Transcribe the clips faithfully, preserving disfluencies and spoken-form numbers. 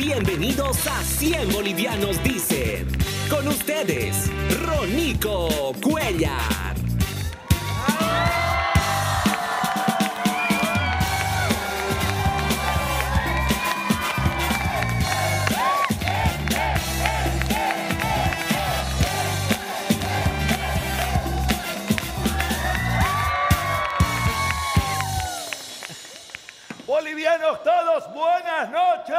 Bienvenidos a cien Bolivianos Dicen. Con ustedes, Ronico Cuellar. Bolivianos todos, buenas noches.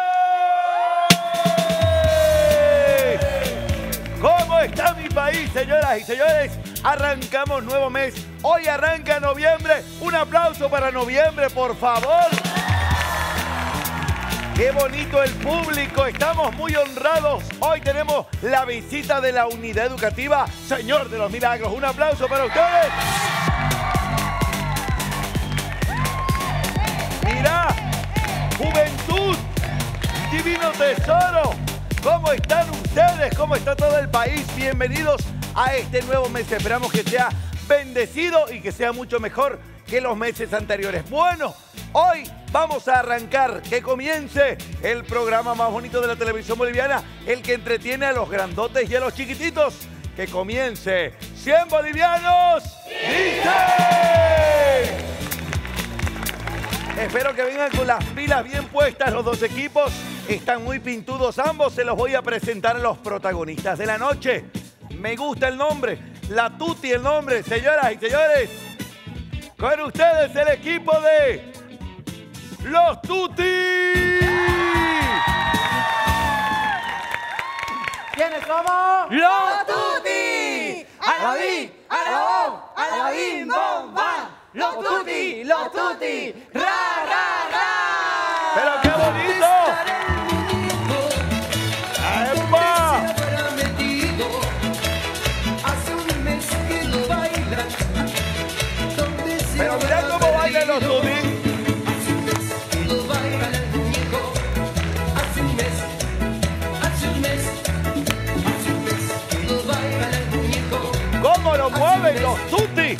¿Cómo está mi país, señoras y señores? Arrancamos nuevo mes. Hoy arranca noviembre. Un aplauso para noviembre, por favor. Qué bonito el público. Estamos muy honrados. Hoy tenemos la visita de la unidad educativa Señor de los Milagros. Un aplauso para ustedes. Mirá, juventud, divino tesoro. ¿Cómo están ustedes? ¿Cómo está todo el país? Bienvenidos a este nuevo mes. Esperamos que sea bendecido y que sea mucho mejor que los meses anteriores. Bueno, hoy vamos a arrancar, que comience el programa más bonito de la televisión boliviana, el que entretiene a los grandotes y a los chiquititos. Que comience cien Bolivianos Dicen. Espero que vengan con las pilas bien puestas los dos equipos. Están muy pintudos ambos. Se los voy a presentar a los protagonistas de la noche. Me gusta el nombre. La Tuti el nombre. Señoras y señores, con ustedes el equipo de los Tuti. ¿Quiénes somos? ¡Los Tuti! ¡Alabín! ¡Alabón! ¡Alabín! ¡Bom! ¡Bam! ¡Los Tuti! ¡Los Tuti! ¡Ra, ra, ra! ¡Pero qué bonito! ¡Epa! Pero mirá cómo bailan los Tuti. ¿Cómo lo mueven los Tuti?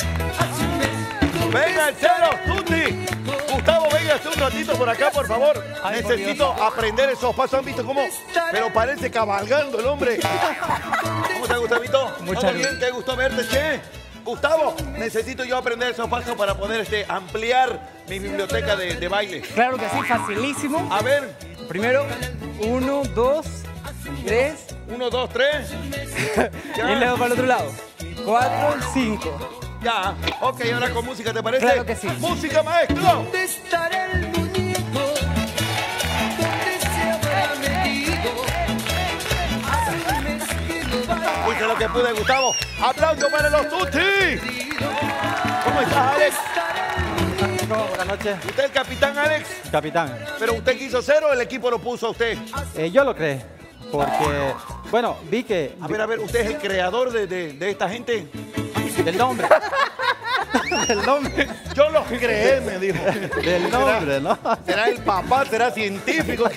¡Vénganse los Tuti! Gustavo, véngase un ratito por acá, por favor. Ay, Necesito por aprender esos pasos. ¿Han visto cómo? Pero parece cabalgando el hombre. ¿Cómo te gusta, Vito? Muchas ¿Todo bien? Qué gusto verte, che. Gustavo, necesito yo aprender esos pasos para poder este, ampliar mi biblioteca de, de baile. Claro que sí, facilísimo. A ver, Primero, uno, dos, tres. uno, dos, tres. Ya. Y luego para el otro lado. Cuatro, cinco. Ya. Ok, ahora con música, ¿te parece? Claro que sí. ¡Música, maestro! ¿Dónde estará el muñeco? ¿Dónde se habrá metido? Hace un mes que no baila. Hice lo que pude, Gustavo. ¡Aplauso para los Tuti! ¿Cómo estás, Alex? ¿Cómo? Buenas noches. ¿Usted es el capitán, Alex? Capitán, ¿Pero usted quiso ser o el equipo lo puso a usted? eh, yo lo creé. Porque, bueno, vi que... A ver, a ver, ¿usted es el creador de, de, de esta gente? Del nombre. Del nombre. Yo los creé, me dijo. Del nombre, ¿no? ¿Será el papá? ¿Será científico?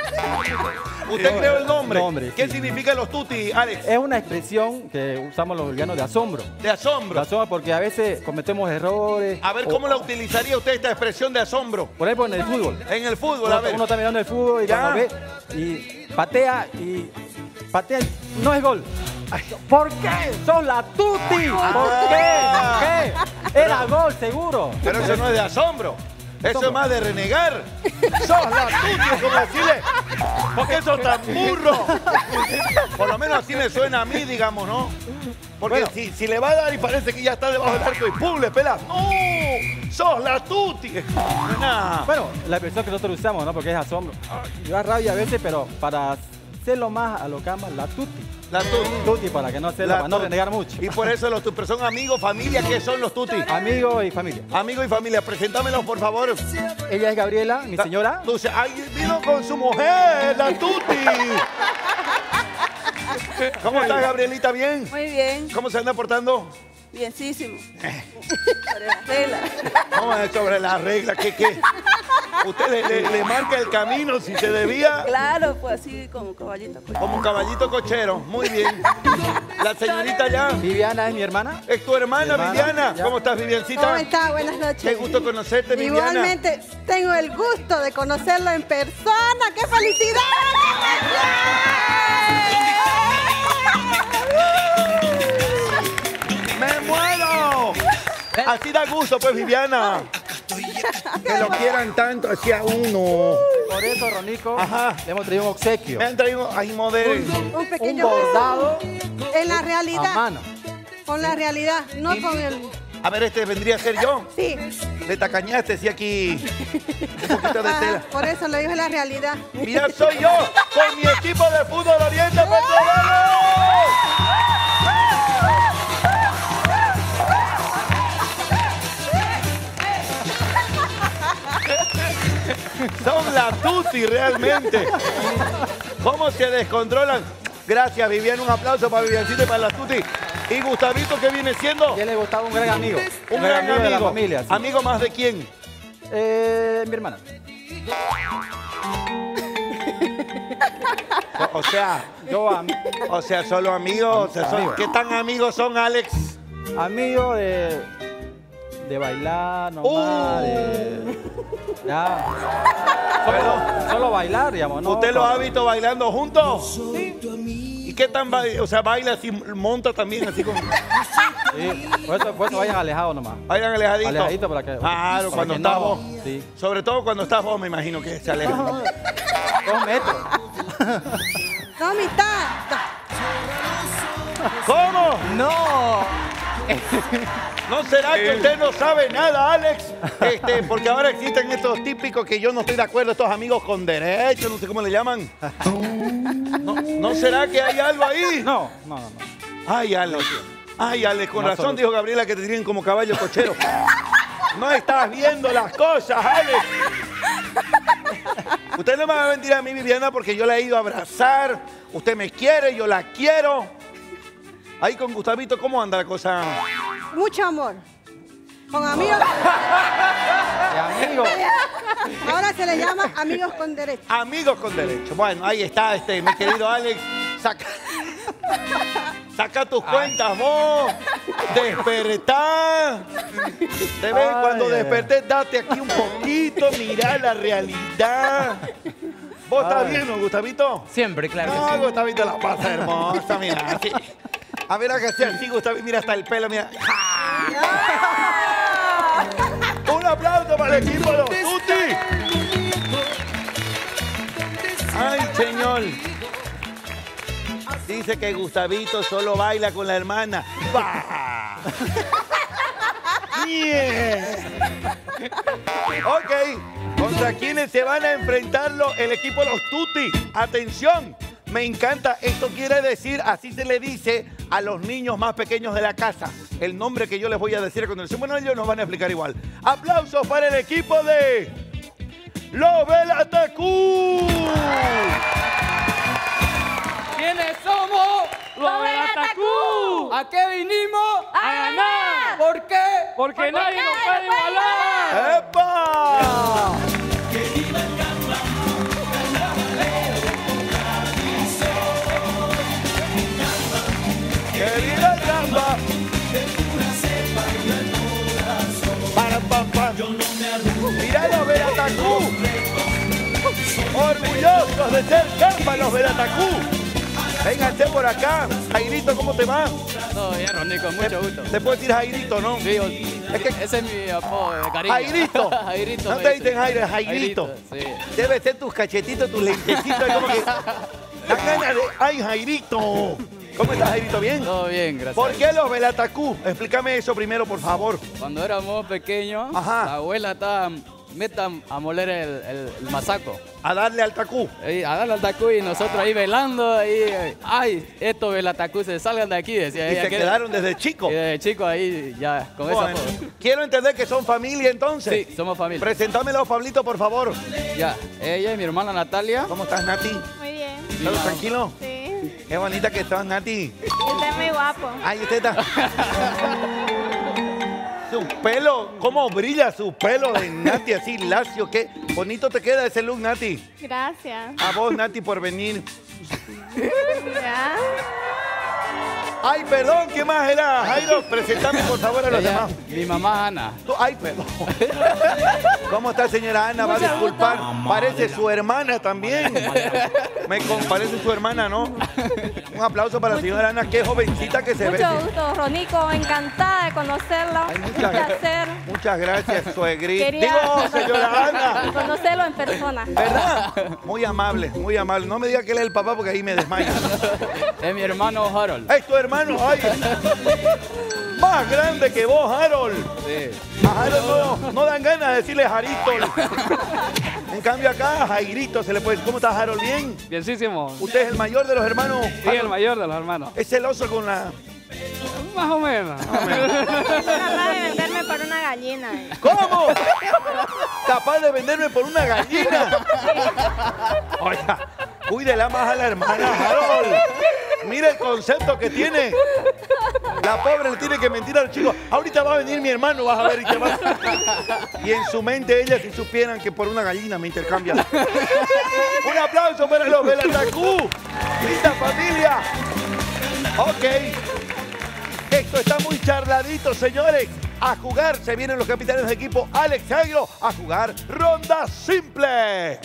¿Usted creó el nombre? Nombre, ¿Qué sí. significa los Tuti, Alex? Es una expresión que usamos los bolivianos de asombro. De De asombro. asombro porque a veces cometemos errores. A ver, o- ¿cómo la utilizaría usted esta expresión de asombro? Por ejemplo, en el fútbol. En el fútbol, Uno, a ver. uno está mirando el fútbol y Ya. cuando ve y patea y patea, no es gol. ¿Por qué? ¡Sos la Tuti! ¿Por Ah. qué? ¿Por qué? Era gol, seguro. Pero eso no es de asombro. Eso es más de renegar. ¡Sos la Tuti! Como decirle, ¿por qué sos tan burro? Por lo menos así me suena a mí, digamos, ¿no? Porque Bueno. si, si le va a dar y parece que ya está debajo del arco y ¡pum! Le pela. ¡No! ¡Sos la Tuti! No es nada. Bueno, la expresión que nosotros usamos, ¿no? Porque es asombro. Y da rabia a veces, pero para hacerlo más a lo que aman, la Tuti. La Tuti. Tuti, para que no se La para no Tuti. renegar mucho. Y por eso los Tuti. Pero son amigos, familia. ¿Qué son los Tuti? Amigos y familia. Amigos y familia. Preséntamelos, por favor. Ella es Gabriela, mi señora. Tú, ay, vino con su mujer, la Tuti. ¿Cómo estás, Gabrielita? ¿Bien? Muy bien, ¿Cómo se anda portando? bienísimo. Sobre la regla. ¿Cómo es sobre la regla? ¿Qué, qué? Usted le, le- le marca el camino si se debía Claro, pues así como caballito. Pues. como un caballito cochero. Muy bien. La señorita ya. Viviana es mi hermana. Es tu hermana, Mi hermana, Viviana. ya. ¿Cómo estás, Viviancita? ¿Cómo está? Buenas noches. Qué gusto conocerte, Viviana. Igualmente, tengo el gusto de conocerlo en persona. ¡Qué felicidad! ¡Me muero! Así da gusto, pues, Viviana. Que lo quieran tanto hacia uno. Por eso, Ronico, Ajá. le hemos traído un obsequio. Me han traído ahí modelo. Un Un pequeño bordado en la a realidad. mano. Con la realidad, no con el... A ver, este vendría a ser yo. Sí. Le tacañaste, sí, aquí un poquito de Ajá, tela. por eso le dije la realidad. Mira, soy yo con mi equipo de fútbol Oriente Petrolero. Son la tuti realmente. ¿Cómo se descontrolan? Gracias, Viviana. Un aplauso para Viviancita y para la tuti. Y Gustavito, ¿qué viene siendo? Y él le gustaba un gran amigo. Un gran amigo de la familia. sí. ¿Amigo más de quién? Eh, mi hermana. O, o sea, Yo, am- o sea, solo amigos. O sea, son- Amigo. ¿qué tan amigos son, Alex? amigo de, de bailar nomás, Uh. de... Ya. Solo, solo bailar, digamos, ¿no? ¿Usted lo Con- ha visto bailando juntos? ¿Y qué tan baila? O sea, baila así, monta también así con... Sí, por eso, por eso vayan alejados nomás. Bailan alejadito. Alejadito para que... Claro, para cuando que estás no- vos. Sí. Sobre todo cuando estás vos, me imagino que se alejan. Dos metros. No, mitad. ¿Cómo? ¡No! ¿No será que usted no sabe nada, Alex? Este, porque ahora existen estos típicos que yo no estoy de acuerdo, estos amigos con derechos, no sé cómo le llaman. ¿No, ¿no será que hay algo ahí? No, no, no. no. Ay, Alex. Ay, Alex, con No, razón solo- dijo Gabriela que te tienen como caballo cochero. No estás viendo las cosas, Alex. Usted no me va a mentir a mí, Viviana, porque yo la he ido a abrazar. Usted me quiere, yo la quiero. Ahí con Gustavito, ¿cómo anda la cosa? Mucho amor. Con amigos. Y amigo, Ahora se le llama amigos con derecho. Amigos con derecho. Bueno, ahí está, este, mi querido Alex. Saca, saca tus cuentas, vos. Despertá. Te ves, Ay, cuando ay, desperté, date aquí un poquito, mirá la realidad. ¿Vos estás Ay. bien, no, Gustavito? Siempre, claro que No, sí. Gustavito la pasa hermosa, mira. Así. A ver, acá sea así, Gustavito. Mira hasta el pelo, mira. Un aplauso para el equipo de los Tuti. Ay, señor. Dice que Gustavito solo baila con la hermana. ¡Bah! ¡Yeah! Ok, ¿contra quiénes se van a enfrentarlo el equipo de los Tuti? Atención, me encanta. Esto quiere decir, así se le dice a los niños más pequeños de la casa. El nombre que yo les voy a decir a continuación. Bueno, ellos nos van a explicar igual. Aplausos para el equipo de los Belatacú. ¿Quiénes somos? ¡Los Belatacú! ¿A qué vinimos? ¡A ganar! ¿Por qué? Porque, Porque nadie nos nadie puede nos puede igualar. ¡Epa! ¡Que viva el Gamba! Para, pa, pa. Mirá los Belatacú. Orgullosos de ser Gamba los Belatacú. Vénganse por acá. Jairito, ¿cómo te va? Todo bien, Ronico, mucho gusto. Te puedo decir Jairito, ¿no? Sí, Es que ese es mi apodo de cariño. Jairito. Jairito. No me te dicen. dicen Jairo, es Jairito. Sí. Debe ser tus cachetitos, tus lentecitos. ahí como que... La gana de... ¡Ay, Jairito! ¿Cómo estás, Jairito? ¿Bien? Todo bien, gracias. ¿Por qué los Belatacú? Explícame eso primero, por favor. Cuando éramos pequeños, Ajá. la abuela estaba meta a moler el, el, el masaco. A darle al tacú. Y a darle al tacú y nosotros ahí velando, ahí, ay, estos velatacú se salgan de aquí, decía Y ella. se que- quedaron desde chico. Y desde chico ahí ya, con esa Bueno, foto. quiero entender que son familia entonces. Sí, somos familia. Presentámelo, Pablito, por favor. Ya, ella y mi hermana Natalia. ¿Cómo estás, Nati? Muy bien. ¿Todo tranquilo? Sí. Qué bonita que estás, Nati. Usted es muy guapo. Ay, usted está... Su pelo, cómo brilla su pelo de Nati, así lacio. Qué bonito te queda ese look, Nati. Gracias. A vos, Nati, por venir. Ya. Ay, perdón, ¿qué más era, Jairo? Presentame, por favor, a los Ella- demás. Mi mamá Ana. Tú- Ay, perdón. ¿Cómo está, señora Ana? Va a disculpar. Parece su hermana también. Me con- parece su hermana, ¿no? Un aplauso para la señora Ana, qué jovencita que se ve. Mucho gusto, Ronico. Encantada de conocerlo. Ay, Un muchas, placer. muchas gracias, suegrita. Quería Digo, señora Ana. conocerlo en persona. ¿Verdad? Muy amable, muy amable. No me diga que él es el papá porque ahí me desmayo. Es mi hermano Harold. Es tu hermano, ay. Más grande que vos, Harold. Sí. A Harold no, no dan ganas de decirle Jarito. En cambio acá, Jairito se le puede decir. ¿Cómo estás, Harold? ¿Bien? Bienísimo. ¿Usted es el mayor de los hermanos? Sí, el mayor de los hermanos. ¿Es celoso con la...? Más o menos. Capaz de venderme por una gallina. eh. ¿Cómo? Capaz de venderme por una gallina. Oiga, cuídela más a la hermana, Harold. Mira el concepto que tiene. La pobre le tiene que mentir al chico. Ahorita va a venir mi hermano, vas a ver. Y, te va... y en su mente ellas si supieran que por una gallina me intercambian. Un aplauso para los Belatacú. Linda familia. Ok. Esto está muy charladito, señores. A jugar se vienen los capitanes de equipo Alex Jairo a jugar ronda simple.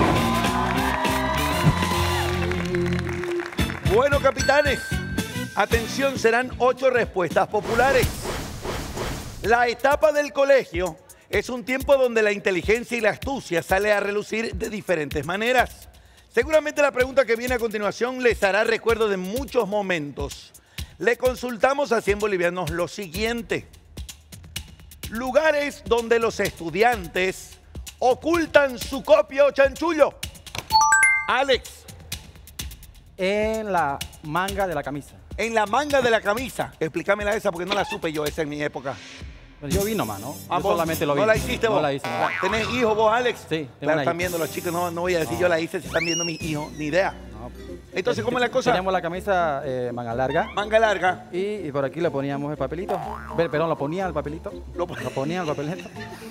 Bueno, capitanes, atención, serán ocho respuestas populares. La etapa del colegio es un tiempo donde la inteligencia y la astucia sale a relucir de diferentes maneras. Seguramente la pregunta que viene a continuación les hará recuerdo de muchos momentos. Le consultamos a cien bolivianos lo siguiente. Lugares donde los estudiantes ocultan su copia o chanchullo. Alex. En la manga de la camisa. En la manga de la camisa. Explícamela esa porque no la supe yo esa en mi época. Pues yo vi nomás, ¿no? Ah, Yo vos solamente lo vi. ¿No la hiciste vos? No la hice. no. ¿Tenés hijos vos, Alex? Sí, tengo Claro, una están hija. viendo los chicos. No, no voy a decir No. yo la hice si están viendo mis hijos. Ni idea. No. Entonces, ¿cómo es la cosa? Teníamos la camisa eh, manga larga Manga larga. y, y por aquí le poníamos el papelito. Ve, Perdón, lo ponía el papelito. Lo- Lo ponía el papelito.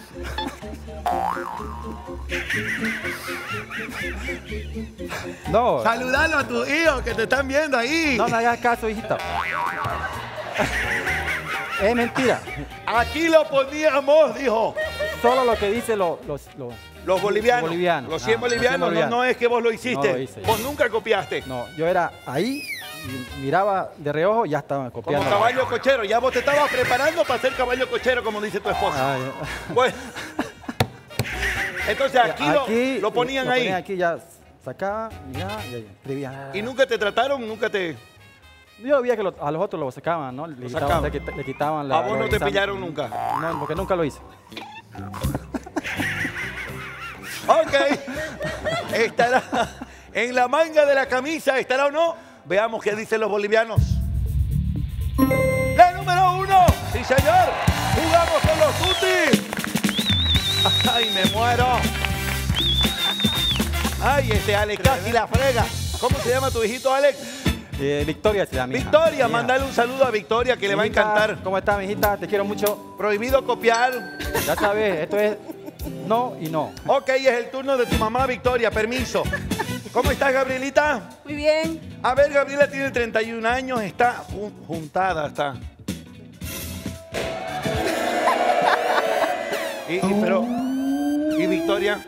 No, Saludalo a tus hijos que te están viendo ahí. no me hagas caso, hijita. Es mentira. Aquí lo poníamos, dijo. Solo lo que dice lo- los, los, Los bolivianos. Los bolivianos. Los cien Ah, los cien bolivianos. No, bolivianos. no es que vos lo hiciste. No lo hice. Vos nunca copiaste. No, yo era ahí, y miraba de reojo y ya estaba Como copiando. caballo cochero. Ya vos te estabas preparando para ser caballo cochero, como dice tu esposa. Ay, Bueno. Entonces aquí, lo, lo ponían lo ahí. ponían aquí, ya sacaba, miraba y ahí escribía. ¿Y nunca te trataron? ¿Nunca te...? Yo veía que lo- a los otros lo sacaban, ¿no? Le, quitaban, sacaban. le quita- le quitaban la... ¿A vos no los te exámenes. pillaron nunca? No, porque nunca lo hice. Ok. Estará en la manga de la camisa, ¿estará o no? Veamos qué dicen los bolivianos. La número uno. Sí, señor. Jugamos con los tutis. Ay, me muero. Ay, este Alex casi la frega. ¿Cómo se llama tu hijito, Alex? Eh, Victoria se llama. mi hija. Victoria, Mi hija. mandale un saludo a Victoria que le va a Mijita, encantar. ¿Cómo estás, mijita? Te quiero mucho. Prohibido copiar. Ya sabes, esto es no y no. Ok, es el turno de tu mamá, Victoria. Permiso. ¿Cómo estás, Gabrielita? Muy bien. A ver, Gabriela tiene treinta y un años, está jun- juntada, está. Y, y, pero, ¿y Victoria?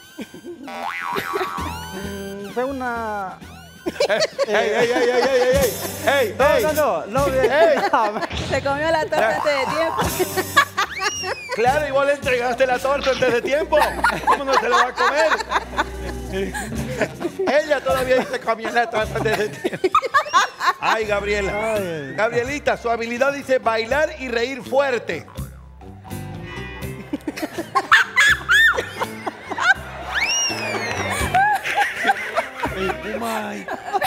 Mm, Fue una... ¡Ey, ey, ey, ey, ey, ey, ey! ¡Ey, No, ey! no, no, no. ¡Ey! Se comió la torta antes de tiempo. Claro, y vos le entregaste la torta antes de tiempo. ¿Cómo no se la va a comer? Ella todavía dice camioneta antes de tiempo. Ay, Gabriela. Ay. Gabrielita, su habilidad dice bailar y reír fuerte. Umay.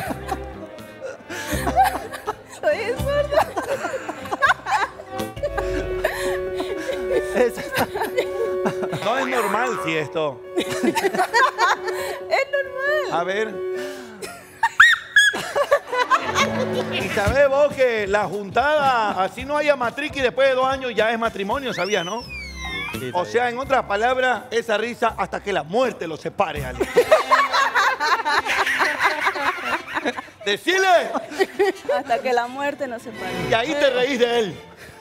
Oye, sordo. Es- No es normal si esto. Es normal. A ver. Y sabés vos que la juntada, así no haya matriz y después de dos años ya es matrimonio, ¿sabías, no? Sí, O sabía. sea, en otras palabras, esa risa hasta que la muerte los separe, Ale. Decile. Hasta que la muerte nos separe. Y ahí te reís de él.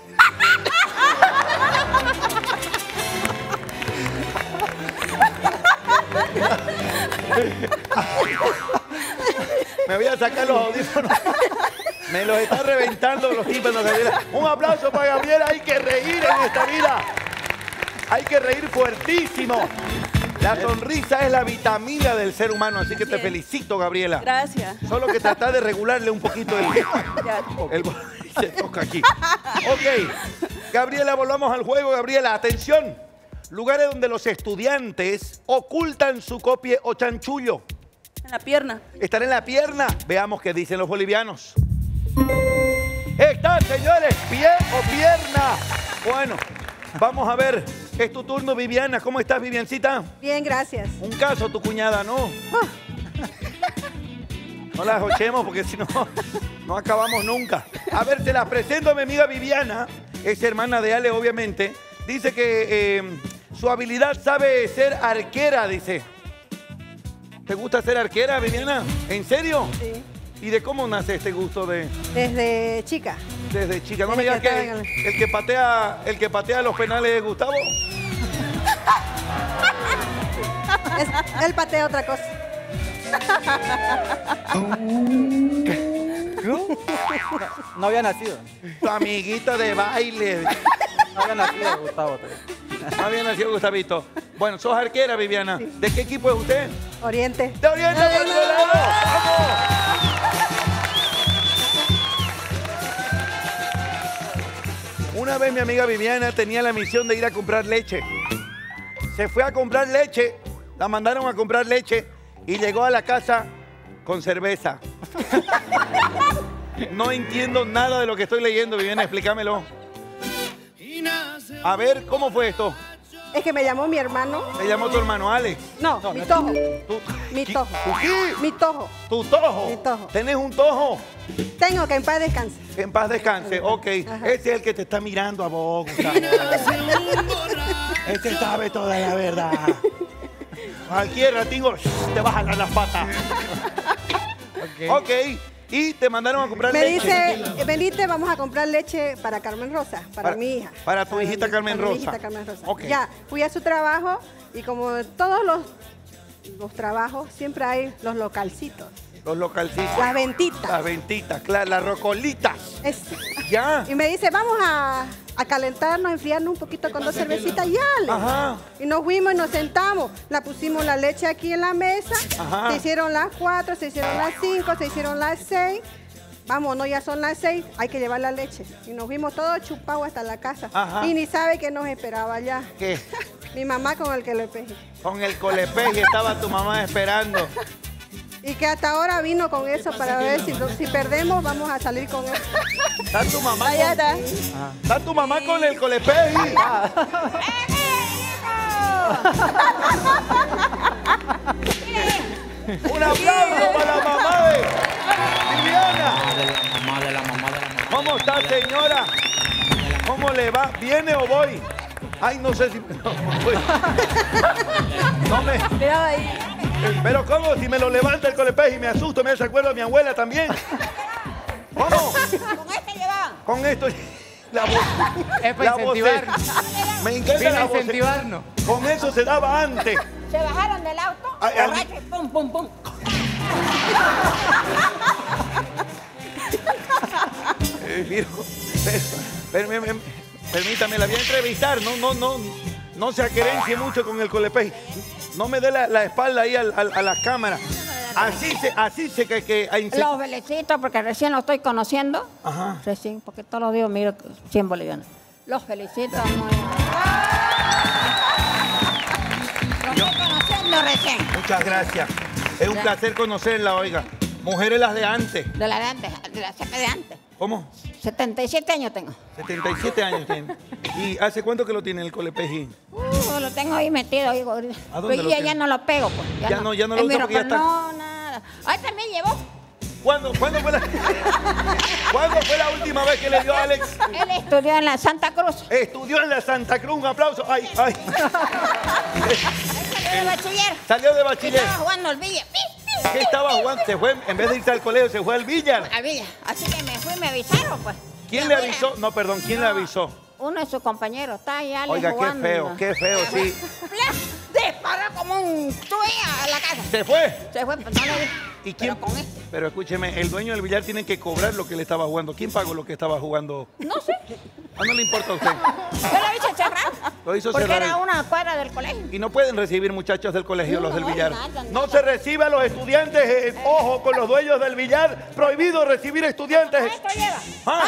Me voy a sacar los audífonos. Me los está reventando los tímpanos, Gabriela. Un aplauso para Gabriela. Hay que reír en esta vida. Hay que reír fuertísimo. La sonrisa es la vitamina del ser humano, así que te felicito, Gabriela. Gracias. Solo que trata de regularle un poquito el... Ya. el se toca aquí. Ok. Gabriela, volvamos al juego. Gabriela, atención. Lugares donde los estudiantes ocultan su copia o chanchullo. En la pierna. Estar en la pierna. Veamos qué dicen los bolivianos. Está, señores, pie o pierna. Bueno, vamos a ver. Es tu turno, Viviana. ¿Cómo estás, Viviancita? Bien, gracias. Un caso, tu cuñada, ¿no? Oh. No la jochemos porque si no, no acabamos nunca. A ver, te la presento a mi amiga Viviana. Es hermana de Ale, obviamente. Dice que eh, su habilidad sabe ser arquera, dice. ¿Te gusta ser arquera, Viviana? ¿En serio? Sí. ¿Y de cómo nace este gusto de...? Desde chica. Desde chica. No Desde me digas que que, estaba en el que patea, el que patea los penales es Gustavo. Es, él patea otra cosa. No había nacido. Tu amiguito de baile. No había nacido, Gustavo. No había nacido Gustavito. Bueno, sos arquera, Viviana. Sí. ¿De qué equipo es usted? Oriente. ¡De Oriente, por otro lado! ¡Vamos! Una vez mi amiga Viviana tenía la misión de ir a comprar leche. Se fue a comprar leche, la mandaron a comprar leche y llegó a la casa con cerveza. No entiendo nada de lo que estoy leyendo, Viviana, explícamelo. A ver, ¿cómo fue esto? Es que me llamó mi hermano. ¿Te llamó tu hermano Alex? No, no mi no, tojo. ¿Tu, mi ¿Qué? tojo. ¿Tu qué? Mi tojo. ¿Tu tojo? Mi tojo. ¿Tenés un tojo? Tengo, que en paz descanse. Que en paz descanse, ok. Ajá. Ese es el que te está mirando a vos, Gustavo. Ese sabe toda la verdad. Cualquier ratingo te va a jalar las patas. Ok. Ok. Y te mandaron a comprar me leche. Me dice, venite, vamos a comprar leche para Carmen Rosa, para, para mi hija. Para tu para hijita mi, Carmen para Rosa. Mi hijita Carmen Rosa. Okay. Ya, fui a su trabajo y como todos los, los trabajos, siempre hay los localcitos. Los localcitos. Las ventitas. Las ventitas, claro, las rocolitas. Es, ya. Y me dice, vamos a, a calentarnos, enfriarnos un poquito con dos cervecitas. Ya, le. Ajá. Y nos fuimos y nos sentamos. La pusimos la leche aquí en la mesa. Ajá. Se hicieron las cuatro, se hicieron las cinco, se hicieron las seis. Vamos, no, ya son las seis, hay que llevar la leche. Y nos fuimos todos chupados hasta la casa. Ajá. Y ni sabe que nos esperaba allá. ¿Qué? Mi mamá con el colepeje. Con el colepeje estaba tu mamá esperando. Y que hasta ahora vino con eso para ver si, si perdemos, vamos a salir con eso. ¿Está tu mamá Allá con, está. ah. ¿Está tu mamá con el colepeje? Ah. Un aplauso para la mamá de Viviana. De la mamá, de la mamá, de la mamá. ¿Cómo está, señora? ¿Cómo le va? ¿Viene o voy? Ay, no sé si... No, voy. No me... Mira ahí. Pero ¿cómo? Si me lo levanta el colepeje y me asusto, me hace acuerdo a mi abuela también. ¿Cómo? Con este llevan. Con esto... La voz... Es para incentivarnos. Me encanta Vino la a voz. incentivarnos. Con eso se daba antes. Se bajaron del auto, Ay, ay. borracho, y pum, pum, pum. Eh, miro, per- per- per- permítame, la voy a entrevistar. No, no, no, no se acerencie mucho con el colepeje. No me dé la, la espalda ahí al, al, a las cámaras. Así se, así se que... que Los felicito porque recién lo estoy conociendo. Ajá. Recién, porque todos los días miro cien bolivianos. Los felicito. Muy... Lo estoy conociendo recién. Muchas gracias. Es un Ya. placer conocerla, oiga. Mujeres las de antes. De la de antes, de la cepa de antes. ¿Cómo? setenta y siete años tengo. setenta y siete años tiene. ¿Y hace cuánto que lo tiene el colepejín? Uh, lo tengo ahí metido. Ahí, ¿A dónde pero lo ya, tiene? ya no lo pego, pues. Ya no- ya no lo En mi usa porque ya ropa, está- No, nada. Ahí también llevó. ¿Cuándo, ¿cuándo, fue la, ¿Cuándo fue la última vez que le dio a Alex? Él estudió en la Santa Cruz. Estudió en la Santa Cruz. Un aplauso. Ay, ay. Él salió de bachiller. Salió de Y bachiller. estaba jugando al billar. ¡Pi, pi! ¿Qué estaba jugando? Se fue, en vez de irse al colegio, se fue al billar. Al Villa. Así que me fui, me avisaron, pues. ¿Quién le avisó? No, perdón, ¿quién le avisó? Uno de sus compañeros está allá Oiga, jugando. qué feo, qué feo, sí. Disparó como un tuya a la casa. ¿Se fue? Se fue, pues no le dije. ¿Y quién? Pero con este. Pero escúcheme, el dueño del billar tiene que cobrar lo que le estaba jugando. ¿Quién pagó lo que estaba jugando? No sé. Ah, no le importa a usted. Yo lo hice cerrar. Lo hizo porque cerrar. era una cuadra del colegio. Y no pueden recibir muchachos del colegio No, los del no, billar. nada, No nada. se recibe a los estudiantes. eh, ojo con los dueños del billar. Prohibido recibir estudiantes. Esto lleva. ¿Ah?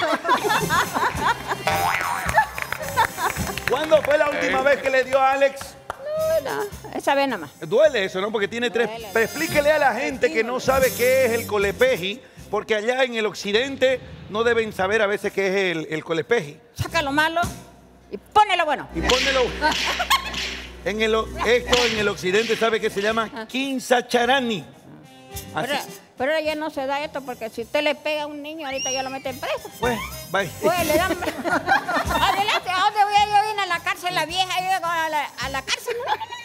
¿Cuándo fue la última vez que le dio a Alex? No, no, esa vez nada más. Duele eso, ¿no? Porque tiene tres. Duele. Pero explíquele a la gente que no sabe qué es el colepeji, porque allá en el occidente no deben saber a veces qué es el, el colepeji. Saca lo malo y pone lo bueno. Y pónelo. En el, o- esto en el occidente sabe que se llama quinzacharani. Así. Pero, pero ahora ya no se da esto porque si usted le pega a un niño, ahorita ya lo meten preso. Pues, bye. Pues le dan. Adelante, ¿a dónde voy a yo ir a la cárcel? La vieja, yo digo, a la, a la cárcel.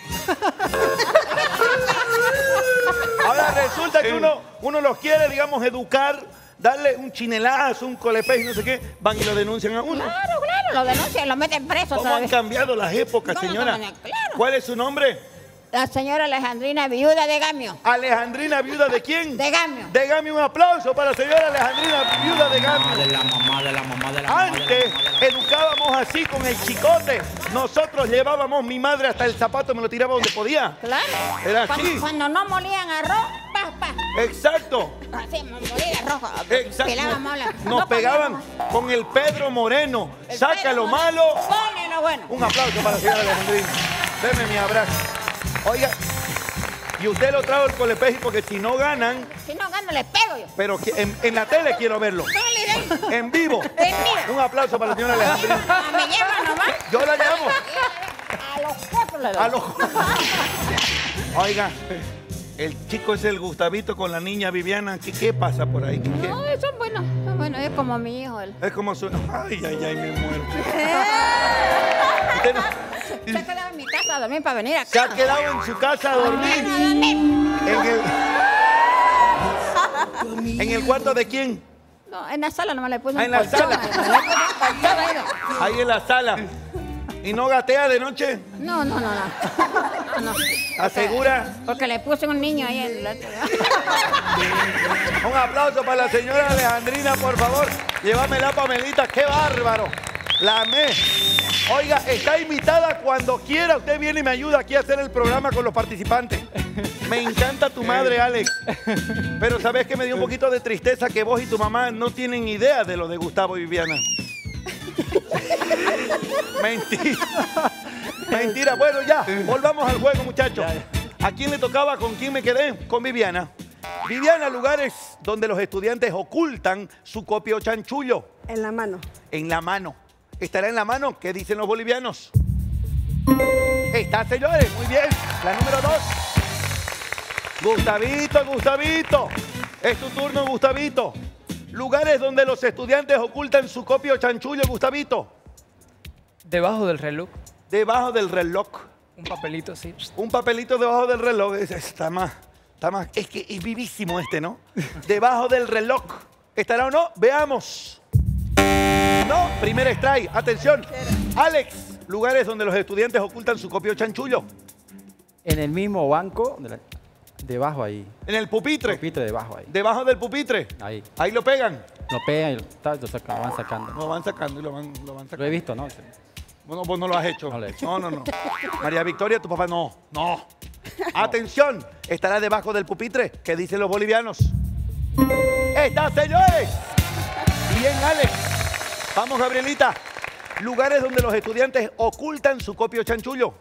Ahora resulta que uno, uno los quiere, digamos, educar, darle un chinelazo, un colepeji, no sé qué, van y lo denuncian a uno. Claro, claro, lo denuncian, lo meten preso ¿Cómo han todavía. cambiado las épocas, ¿Cómo señora? cambian? Claro. ¿Cuál es su nombre? La señora Alejandrina, viuda de Gamio. Alejandrina, ¿viuda de quién? De Gamio. De Gamio, un aplauso para la señora Alejandrina, viuda de Mamá de Gamio. la mamá de la mamá de la mamá. de la Antes mamá de la- educábamos así con el chicote. Nosotros llevábamos, mi madre hasta el zapato me lo tiraba donde podía. Claro. Era Cuando, así. cuando no molían arroz, pa, pa. Exacto. Así, molía arroz. Exacto. Pelábamos la- Nos no pegaban comíamos. con el Pedro Moreno. El Saca Pedro lo Moreno, malo. Pone lo bueno. Un aplauso para la señora Alejandrina. Deme mi abrazo. Oiga, y usted lo trajo el colepeji porque si no ganan, Si no gano, le pego yo. pero que- en, en la tele quiero verlo. No le den. En vivo. En vivo. Un aplauso para la señora Alejandrina. A me lleva nomás. Yo la llamo. A los cuatro le doy. A los... Oiga, el chico es el Gustavito con la niña Viviana. ¿Qué, qué pasa por ahí? ¿Qué- qué? No, son buenos. Son buenos. Es como mi hijo. Él. Es como su... Ay, ay, ay, me muero. Usted no- Se ha quedado en mi casa a dormir para venir acá. Se ha quedado en su casa a dormir. A dormir. En el... ¿En el cuarto de quién? No, en la sala nomás le puse Ah, un en la colchón. sala. Le puse un colchón ahí, no. Ahí en la sala. ¿Y no gatea de noche? No, no, no, no. No, no. ¿Asegura? Porque le puse un niño ahí en el otro. Un aplauso para la señora Alejandrina, por favor. Llévamela, Pamelita. ¡Qué bárbaro! La amé. Oiga, está invitada cuando quiera. Usted viene y me ayuda aquí a hacer el programa con los participantes. Me encanta tu madre, Alex. Pero ¿sabes que me dio un poquito de tristeza que vos y tu mamá no tienen idea de lo de Gustavo y Viviana? Mentira. Mentira. Bueno, ya. Volvamos al juego, muchachos. ¿A quién le tocaba? ¿Con quién me quedé? Con Viviana. Viviana, lugares donde los estudiantes ocultan su copio chanchullo. En la mano. En la mano. ¿Estará en la mano? ¿Qué dicen los bolivianos? Está, señores. Muy bien. La número dos. Gustavito, Gustavito. Es tu turno, Gustavito. Lugares donde los estudiantes ocultan su copio chanchullo, Gustavito. Debajo del reloj, Debajo del reloj. un papelito así. Un papelito debajo del reloj. Es- Está más, está más. Es que es vivísimo este, ¿no? Debajo del reloj. ¿Estará o no? Veamos. No, primer strike. Atención. Alex, lugares donde los estudiantes ocultan su copio chanchullo. En el mismo banco, de la- debajo ahí. En el pupitre. Pupitre debajo ahí. Debajo del pupitre. Ahí. Ahí lo pegan. Lo pegan y lo, ta- lo sacan, lo van sacando. Lo van sacando y lo van, lo van Lo sacando. he visto, ¿no? Bueno, vos no lo has hecho. No lo he hecho. No, no, no. María Victoria, tu papá, no. No. Atención. ¿Estará debajo del pupitre? ¿Qué dicen los bolivianos? ¡Está, señores! Bien, Alex. Vamos, Gabrielita. Lugares donde los estudiantes ocultan su copio chanchullo.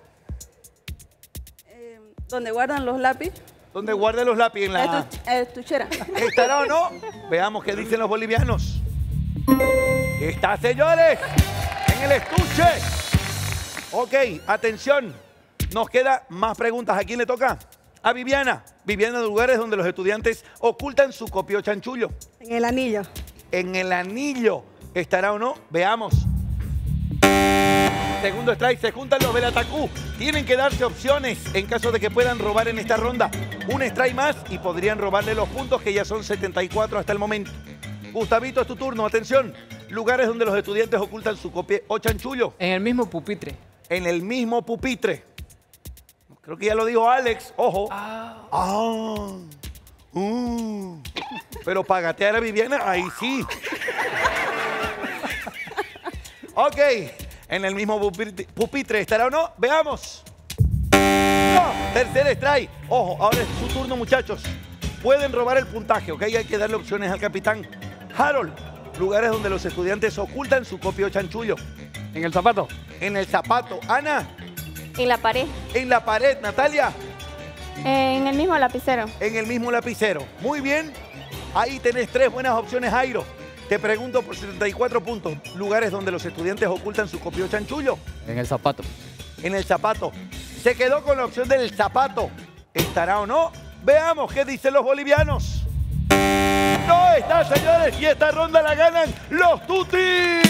Eh, donde guardan los lápices. Donde guardan los lápices en la... Estu- eh, estuchera. ¿Estará o no? Veamos qué dicen los bolivianos. Está, señores, en el estuche. Ok, atención. Nos quedan más preguntas. ¿A quién le toca? A Viviana. Viviana, lugares donde los estudiantes ocultan su copio chanchullo. En el anillo. En el anillo. ¿Estará o no? Veamos. Segundo strike, se juntan los Belatacú. Tienen que darse opciones en caso de que puedan robar en esta ronda. Un strike más y podrían robarle los puntos, que ya son setenta y cuatro hasta el momento. Gustavito, es tu turno. Atención. Lugares donde los estudiantes ocultan su copia o chanchullo. En el mismo pupitre. En el mismo pupitre. Creo que ya lo dijo Alex. Ojo. Ah. ah. Uh. Pero para gatear a Viviana, ahí sí. Ok. En el mismo pupitre, pupitre, ¿estará o no? Veamos. No. Tercer strike. Ojo, ahora es su turno, muchachos. Pueden robar el puntaje, ¿ok? Hay que darle opciones al capitán. Harold, lugares donde los estudiantes ocultan su copia o chanchullo. En el zapato. En el zapato. Ana. En la pared. En la pared. Natalia. En el mismo lapicero. En el mismo lapicero. Muy bien. Ahí tenés tres buenas opciones, Jairo. Te pregunto por setenta y cuatro puntos. Lugares donde los estudiantes ocultan su copia o chanchullo. En el zapato. En el zapato. Se quedó con la opción del zapato. ¿Estará o no? Veamos qué dicen los bolivianos. No está, señores, y esta ronda la ganan los tutis.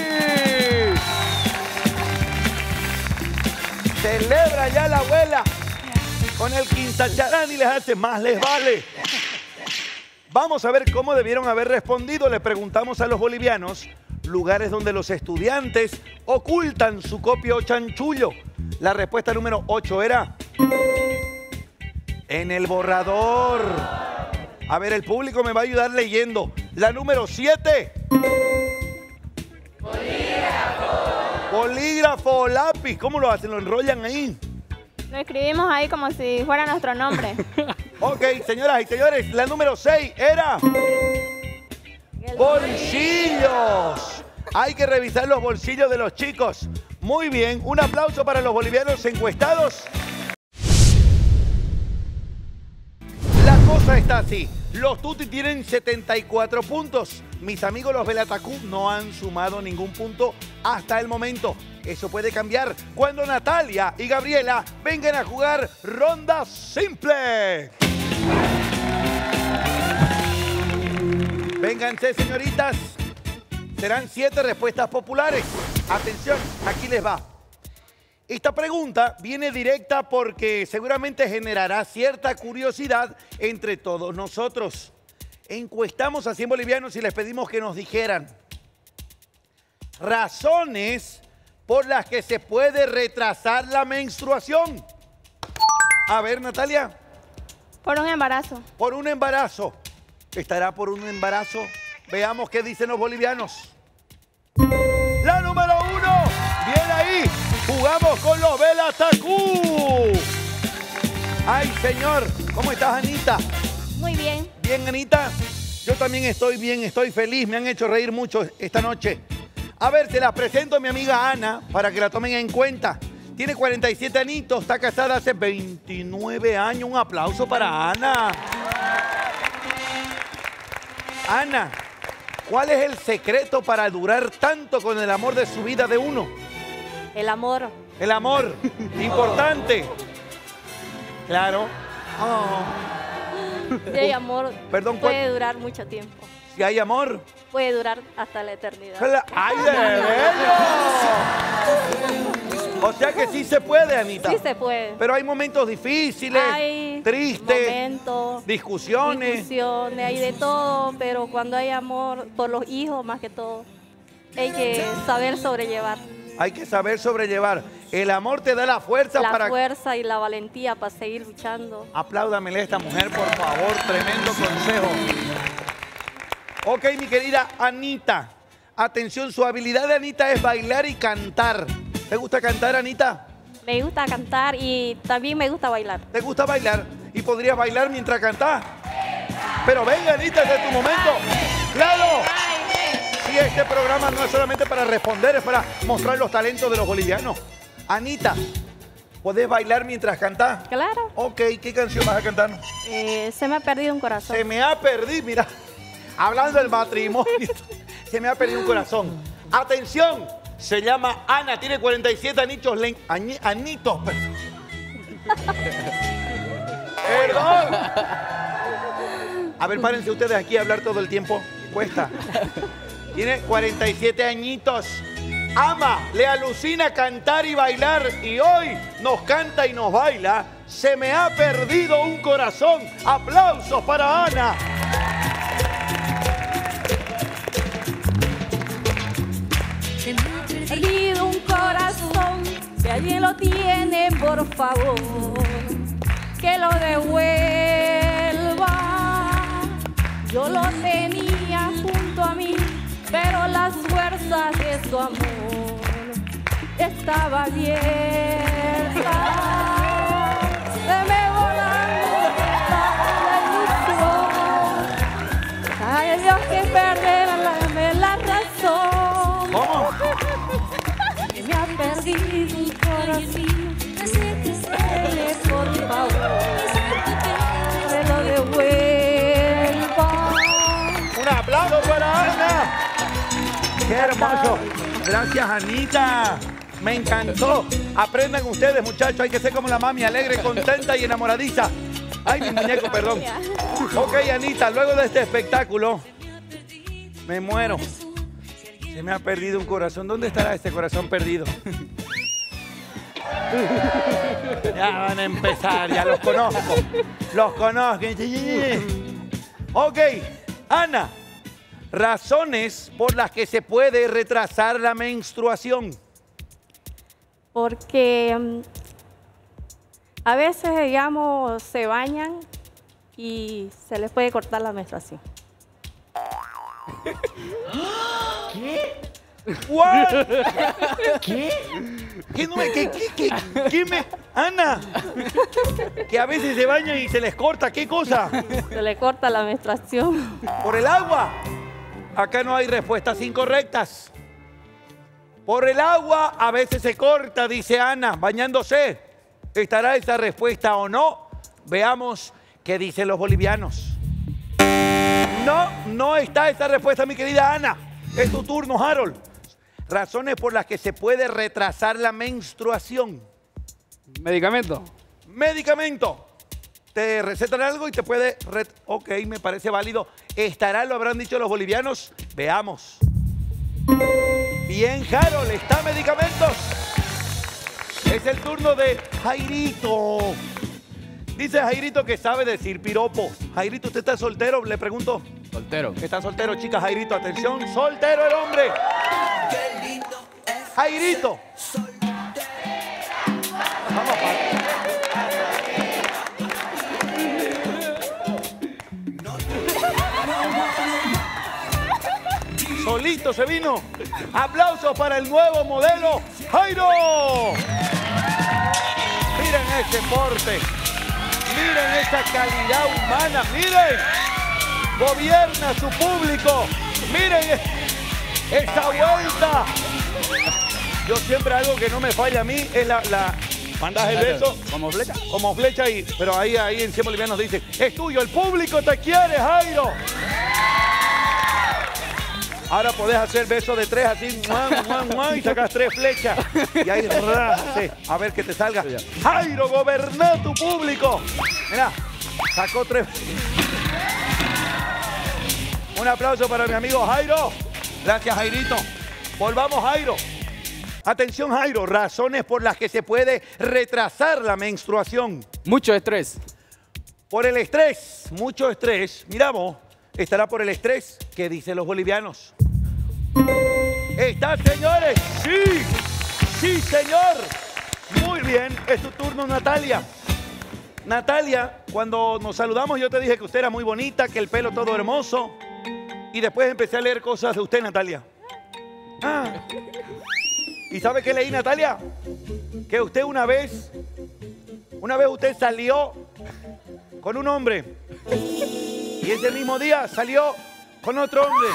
Celebra ya la abuela con el quinzacharán y les hace más les vale. Vamos a ver cómo debieron haber respondido. Le preguntamos a los bolivianos lugares donde los estudiantes ocultan su copia o chanchullo. La respuesta número ocho era en el borrador. A ver, el público me va a ayudar leyendo. La número siete. Bolígrafo. Bolígrafo o lápiz. ¿Cómo lo hacen? ¿Lo enrollan ahí? Lo escribimos ahí como si fuera nuestro nombre. Ok, señoras y señores, la número seis era bolsillos. Hay que revisar los bolsillos de los chicos. Muy bien, un aplauso para los bolivianos encuestados. La cosa está así. Los tutis tienen setenta y cuatro puntos. Mis amigos los Belatacú no han sumado ningún punto hasta el momento. Eso puede cambiar cuando Natalia y Gabriela vengan a jugar ronda simple. Vénganse, señoritas. Serán siete respuestas populares. Atención, aquí les va. Esta pregunta viene directa porque seguramente generará cierta curiosidad entre todos nosotros. Encuestamos a cien bolivianos y les pedimos que nos dijeran razones por las que se puede retrasar la menstruación. A ver, Natalia. Por un embarazo. Por un embarazo. ¿Estará por un embarazo? Veamos qué dicen los bolivianos. La número uno. Bien ahí. Jugamos con los Belatacú. Ay, señor. ¿Cómo estás, Anita? Muy bien. Bien, Anita. Yo también estoy bien, estoy feliz. Me han hecho reír mucho esta noche. A ver, se las presento a mi amiga Ana para que la tomen en cuenta. Tiene cuarenta y siete añitos, está casada hace veintinueve años. Un aplauso para Ana. Ana, ¿cuál es el secreto para durar tanto con el amor de su vida de uno? El amor. El amor, importante. Claro. Oh. Si hay amor, Perdón, puede ¿cuál? durar mucho tiempo. Si hay amor. Puede durar hasta la eternidad. ¡Ay, de bello! O sea que sí se puede, Anita. Sí se puede. Pero hay momentos difíciles, hay tristes, momentos, discusiones. discusiones, hay de todo, pero cuando hay amor por los hijos más que todo, hay que saber sobrellevar. Hay que saber sobrellevar. El amor te da la fuerza la para... La fuerza y la valentía para seguir luchando. Apláudamele a esta mujer, por favor. Tremendo consejo. Ok, mi querida Anita. Atención, su habilidad de Anita es bailar y cantar. ¿Te gusta cantar, Anita? Me gusta cantar y también me gusta bailar. ¿Te gusta bailar? ¿Y podrías bailar mientras cantás? Pero venga, Anita, este es tu momento. ¡Claro! Sí, este programa no es solamente para responder, es para mostrar los talentos de los bolivianos. Anita, ¿podés bailar mientras cantás? Claro. Ok, ¿qué canción vas a cantar? Eh, se me ha perdido un corazón. Se me ha perdido, mira. Hablando del matrimonio, se me ha perdido un corazón. Atención, se llama Ana, tiene cuarenta y siete anitos, añi, anitos. Perdón. A ver, párense ustedes aquí a hablar todo el tiempo. Cuesta. Tiene cuarenta y siete añitos. Ama, le alucina cantar y bailar y hoy nos canta y nos baila Se me ha perdido un corazón. Aplausos para Ana. Se me ha perdido un corazón, si alguien lo tiene, por favor, que lo devuelva. Yo lo tenía junto a mí, pero las fuerzas de su amor estaba abierta. Se me volando la ilusión. Ay, Dios, que perder la, la razón. ¿Cómo? Se me ha perdido un corazón. Dele, por favor, que lo devuelva. Un aplauso para Ana. ¡Qué hermoso! Gracias, Anita. Me encantó. Aprendan ustedes, muchachos. Hay que ser como la mami, alegre, contenta y enamoradiza. Ay, mi muñeco, perdón. Ok, Anita, luego de este espectáculo, me muero. Se me ha perdido un corazón. ¿Dónde estará este corazón perdido? Ya van a empezar, ya los conozco. Los conozco. Ok, Ana. Razones por las que se puede retrasar la menstruación. Porque um, a veces, digamos, se bañan y se les puede cortar la menstruación. ¿Qué? ¿What? ¿Qué? ¿Qué no me, qué, qué, qué, qué me, Ana? Que a veces se bañan y se les corta, ¿qué cosa? Se les corta la menstruación. ¿Por el agua? Acá no hay respuestas incorrectas. Por el agua a veces se corta, dice Ana, bañándose. ¿Estará esa respuesta o no? Veamos qué dicen los bolivianos. No, no está esa respuesta, mi querida Ana. Es tu turno, Harold. Razones por las que se puede retrasar la menstruación. Medicamento. Medicamento. Te recetan algo y te puede... Ret ok, me parece válido. ¿Estará, lo habrán dicho los bolivianos? Veamos. Bien, Harold, ¿está medicamentos? Es el turno de Jairito. Dice Jairito que sabe decir piropo. Jairito, ¿usted está soltero? Le pregunto. Soltero. Está soltero, chicas. Jairito, atención. Soltero el hombre. Jairito. Vamos, papá. Solito se vino. Aplausos para el nuevo modelo, Jairo. Miren ese porte. Miren esa calidad humana. Miren. Gobierna su público. Miren esa vuelta. Yo siempre algo que no me falla a mí es la... la mandas el beso. Como flecha. Como flecha, y, pero ahí, ahí en cien bolivianos dice, es tuyo, el público te quiere, Jairo. Ahora podés hacer beso de tres así, muan, muan, muan, y sacas tres flechas. Y ahí, sí, a ver que te salga. Jairo, goberná tu público. Mira, sacó tres. Un aplauso para mi amigo Jairo. Gracias, Jairito. Volvamos, Jairo. Atención, Jairo. Razones por las que se puede retrasar la menstruación. Mucho estrés. Por el estrés. Mucho estrés. Miramos. ¿Estará por el estrés? ¿Qué dicen los bolivianos? ¿Está, señores? ¡Sí! ¡Sí, señor! Muy bien. Es tu turno, Natalia. Natalia, cuando nos saludamos yo te dije que usted era muy bonita, que el pelo todo hermoso. Y después empecé a leer cosas de usted, Natalia. Ah. ¿Y sabe qué leí, Natalia? Que usted una vez, una vez usted salió con un hombre. Y ese mismo día salió con otro hombre.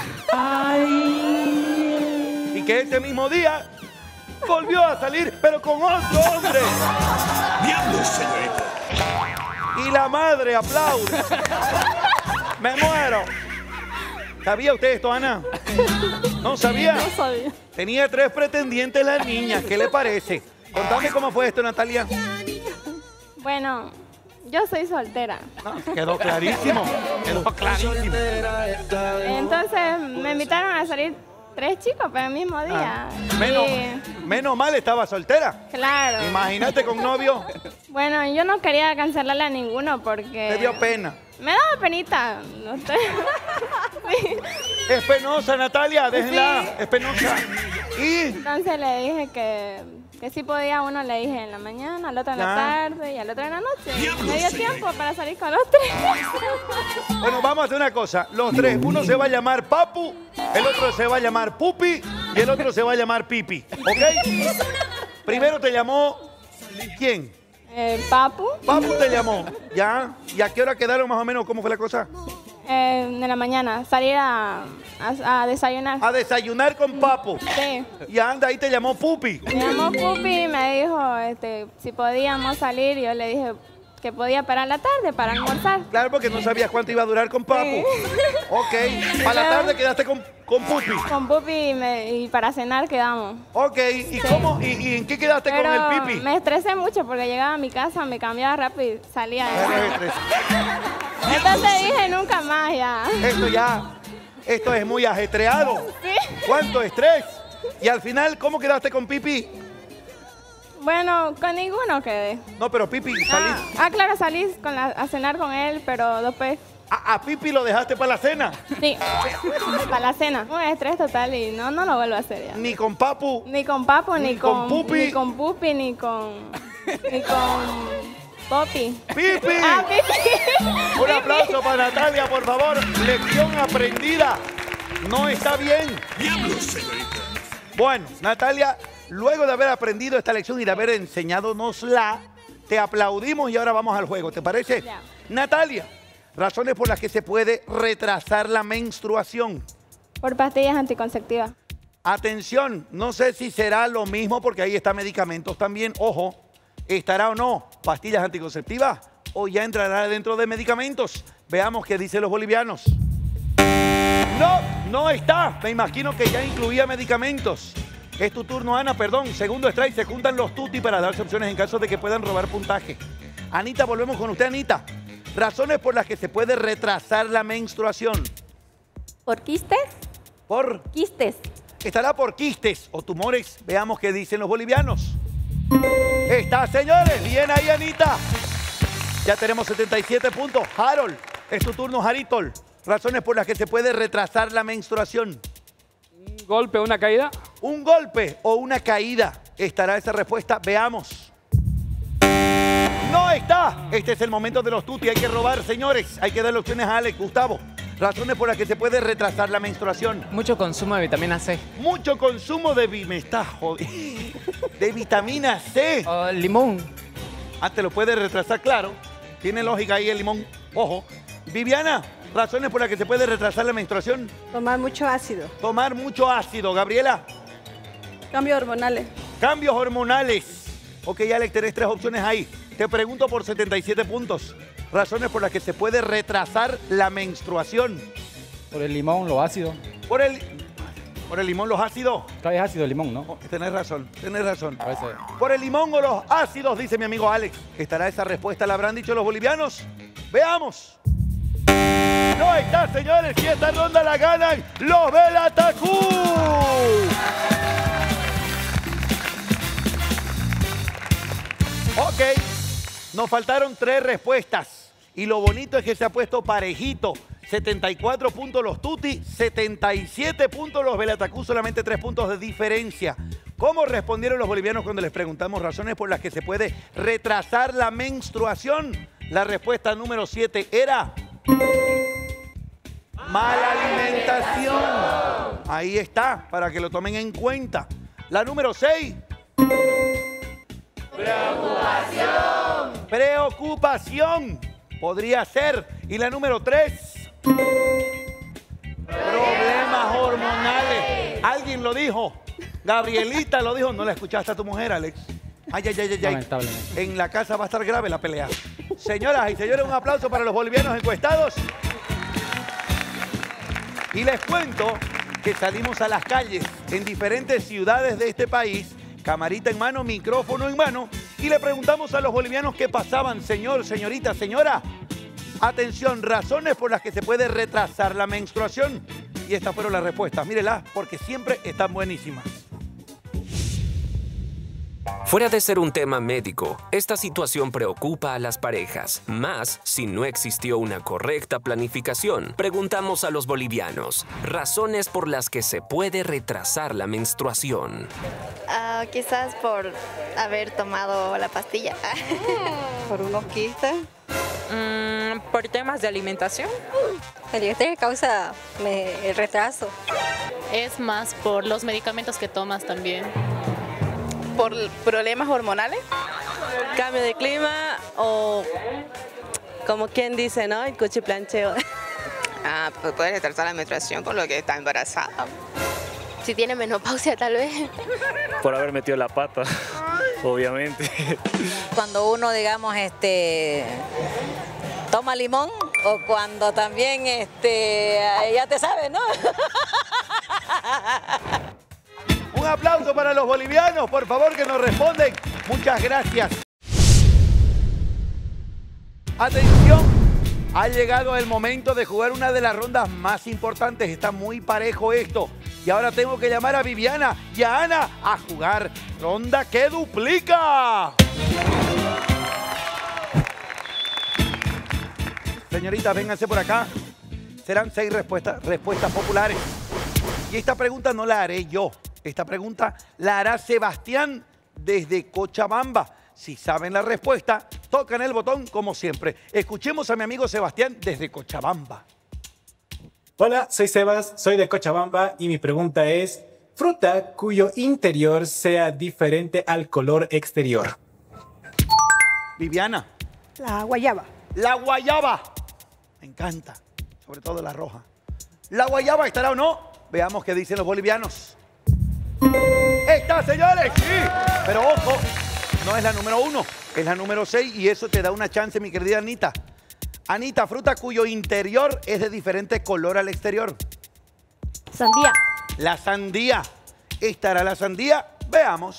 Ay. Y que ese mismo día volvió a salir, pero con otro hombre. ¡Diablos, señorita! Y la madre aplaude. Me muero. ¿Sabía usted esto, Ana? ¿No sabía? No sabía. Tenía tres pretendientes la niña. ¿Qué le parece? Contame cómo fue esto, Natalia. Bueno, yo soy soltera. No, quedó clarísimo. Quedó clarísimo. Entonces me invitaron a salir Tres chicos, pero el mismo día. Ah, menos, Y- menos mal estaba soltera. Claro. Imagínate con novio. Bueno, yo no quería cancelarle a ninguno porque... Te dio pena. Me daba penita. No sé. Sí. Es penosa, Natalia, déjenla. Sí. Es penosa. Y Entonces le dije que, que sí podía, uno le dije en la mañana, al otro en la Ya. tarde y al otro en la noche. Diablos, Me dio señorita. tiempo para salir con los tres. bueno, vamos a hacer una cosa. Los tres, uno se va a llamar Papu, el otro se va a llamar Pupi y el otro se va a llamar Pipi. ¿Ok? Primero te llamó, ¿quién? Eh, Papu, Papu te llamó, ¿ya? ¿Y a qué hora quedaron más o menos? ¿Cómo fue la cosa? eh, en la mañana, salir a, a, a desayunar. A desayunar con Papu. Sí. Y anda, ahí te llamó Pupi. Me llamó Pupi y me dijo este, si podíamos salir. Y yo le dije que podía esperar la tarde para almorzar. Claro, porque no sabías cuánto iba a durar con Papu. Sí. Ok. Para la tarde quedaste con, con Pupi. Con Pupi y, me- y para cenar quedamos. Ok. ¿Y cómo? ¿Y, y en qué quedaste Pero con el Pipi? me estresé mucho porque llegaba a mi casa, me cambiaba rápido y salía. Entonces dije nunca más ya. Esto ya, esto es muy ajetreado. Sí. ¿Cuánto estrés? Y al final, ¿cómo quedaste con Pipi? Bueno, con ninguno quedé. No, pero Pipi, salí. Ah, ah, claro, salí con la- a cenar con él, pero después, A, a Pipi lo dejaste para la cena. sí, para la cena. Un estrés total y no, no lo vuelvo a hacer ya. Ni con Papu. Ni con Papo, ni, Ni con con, Pupi. ni con Pupi, ni con, ni con Popi. ¡Pipi! Ah, Pipi. Un aplauso para Natalia, por favor. Lección aprendida. No está bien. Diablos, señorita. Bueno, Natalia, luego de haber aprendido esta lección y de haber enseñadonosla, te aplaudimos y ahora vamos al juego. ¿Te parece? Ya. Natalia, razones por las que se puede retrasar la menstruación. Por pastillas anticonceptivas. Atención, no sé si será lo mismo porque ahí está medicamentos también. Ojo, ¿estará o no pastillas anticonceptivas o ya entrará dentro de medicamentos? Veamos qué dicen los bolivianos. No, no está. Me imagino que ya incluía medicamentos. Es tu turno, Ana, perdón. Segundo strike, se juntan los tutti para darse opciones en caso de que puedan robar puntaje. Anita, volvemos con usted, Anita. Razones por las que se puede retrasar la menstruación. ¿Por quistes? Por... Quistes. Estará por quistes o tumores. Veamos qué dicen los bolivianos. Está, señores. Bien ahí, Anita. Ya tenemos setenta y siete puntos. Harold, es tu turno, Haritol. Razones por las que se puede retrasar la menstruación. Un golpe, una caída. Un golpe o una caída. ¿Estará esa respuesta? Veamos. No está. Este es el momento de los tutti. Hay que robar, señores. Hay que darle opciones a Alex. Gustavo. Razones por las que se puede retrasar la menstruación. Mucho consumo de vitamina C. Mucho consumo de... vi- Me está jodiendo. De vitamina C. O limón. Ah, te lo puede retrasar, claro. Tiene lógica ahí el limón. Ojo. Viviana, razones por las que se puede retrasar la menstruación. Tomar mucho ácido. Tomar mucho ácido. Gabriela. Cambios hormonales. Cambios hormonales. Ok, Alex, tenés tres opciones ahí. Te pregunto por setenta y siete puntos. Razones por las que se puede retrasar la menstruación. Por el limón, lo ácido. Por el, por el limón, los ácidos. Trae ácido el limón, ¿no? Oh, tenés razón, tenés razón. A veces. Por el limón o los ácidos, dice mi amigo Alex. ¿Estará esa respuesta? ¿La habrán dicho los bolivianos? Veamos. No está, señores. Y esta ronda la ganan los Belatacú. Ok. Nos faltaron tres respuestas. Y lo bonito es que se ha puesto parejito. setenta y cuatro puntos los Tutti, setenta y siete puntos los Belatacú, solamente tres puntos de diferencia. ¿Cómo respondieron los bolivianos cuando les preguntamos razones por las que se puede retrasar la menstruación? La respuesta número siete era... mala alimentación. Ahí está, para que lo tomen en cuenta. La número seis... preocupación. Preocupación. Podría ser. Y la número tres... problemas hormonales. Alguien lo dijo. Gabrielita lo dijo. No la escuchaste a tu mujer, Alex. Ay, ay, ay, ay, ay. Lamentablemente. En la casa va a estar grave la pelea. Señoras y señores, un aplauso para los bolivianos encuestados. Y les cuento que salimos a las calles en diferentes ciudades de este país, camarita en mano, micrófono en mano, y le preguntamos a los bolivianos qué pasaban, señor, señorita, señora. Atención, razones por las que se puede retrasar la menstruación. Y y estas fueron las respuestas. Mírenlas porque siempre están buenísimas. Fuera de ser un tema médico, esta situación preocupa a las parejas, más si no existió una correcta planificación. Preguntamos a los bolivianos, razones por las que se puede retrasar la menstruación. Uh, quizás por haber tomado la pastilla. Por unos quistes. Mm, por temas de alimentación. El estrés causa me, el retraso. Es más por los medicamentos que tomas también. ¿Por problemas hormonales? Cambio de clima o, como quien dice, ¿no? El cuchiplancheo. Ah, pues puede retrasar la menstruación con lo que está embarazada. Si tiene menopausia, tal vez. Por haber metido la pata, obviamente. Cuando uno, digamos, este, toma limón o cuando también, este, ya te sabes, ¿no? Un aplauso para los bolivianos, por favor, que nos responden. Muchas gracias. Atención, ha llegado el momento de jugar una de las rondas más importantes. Está muy parejo esto. Y ahora tengo que llamar a Viviana y a Ana a jugar ronda que duplica. Señoritas, vénganse por acá. Serán seis respuestas, respuestas populares. Y esta pregunta no la haré yo. Esta pregunta la hará Sebastián desde Cochabamba. Si saben la respuesta, tocan el botón como siempre. Escuchemos a mi amigo Sebastián desde Cochabamba. Hola, soy Sebas, soy de Cochabamba y mi pregunta es, fruta cuyo interior sea diferente al color exterior. Viviana. La guayaba. La guayaba. Me encanta, sobre todo la roja. ¿La guayaba estará o no? Veamos qué dicen los bolivianos. ¡Está, señores! ¡Sí! Pero ojo, no es la número uno, es la número seis y eso te da una chance, mi querida Anita. Anita, fruta cuyo interior es de diferente color al exterior. Sandía. La sandía. ¿Estará la sandía? Veamos.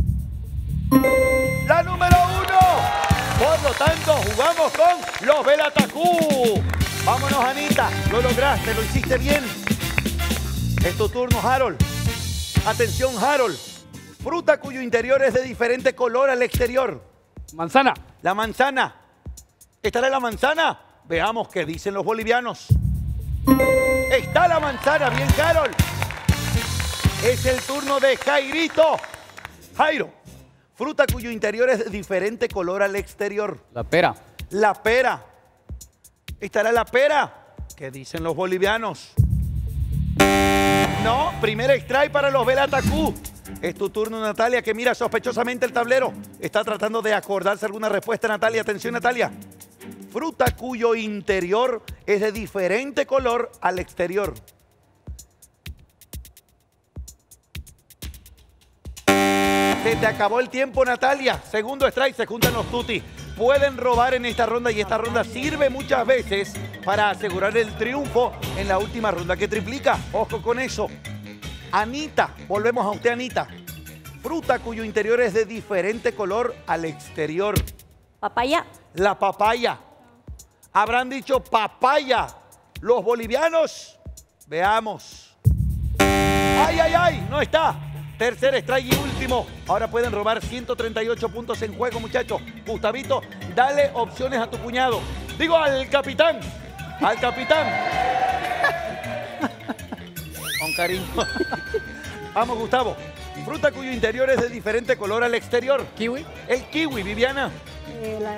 La número uno. Por lo tanto, jugamos con los Belatacú. Vámonos, Anita. Lo lograste, lo hiciste bien. Es tu turno, Harold. Atención, Harold. Fruta cuyo interior es de diferente color al exterior. Manzana. La manzana. ¿Estará la manzana? Veamos qué dicen los bolivianos. Está la manzana. Bien, Harold. Es el turno de Jairito. Jairo. Fruta cuyo interior es de diferente color al exterior. La pera. La pera. ¿Estará la pera? ¿Qué dicen los bolivianos? No, primer strike para los Belatacú. Es tu turno, Natalia, que mira sospechosamente el tablero. Está tratando de acordarse alguna respuesta, Natalia. Atención, Natalia. Fruta cuyo interior es de diferente color al exterior. Se te acabó el tiempo, Natalia. Segundo strike, se juntan los tutis. Pueden robar en esta ronda y esta ronda sirve muchas veces para asegurar el triunfo en la última ronda que triplica. Ojo con eso. Anita, volvemos a usted, Anita. Fruta cuyo interior es de diferente color al exterior. Papaya. La papaya. Habrán dicho papaya. Los bolivianos. Veamos. ¡Ay, ay, ay! No está. Tercer strike y último. Ahora pueden robar ciento treinta y ocho puntos en juego, muchachos. Gustavito, dale opciones a tu cuñado. Digo, al capitán. Al capitán. Con cariño. Vamos, Gustavo. Fruta cuyo interior es de diferente color al exterior. ¿Kiwi? El kiwi, Viviana. Eh, la...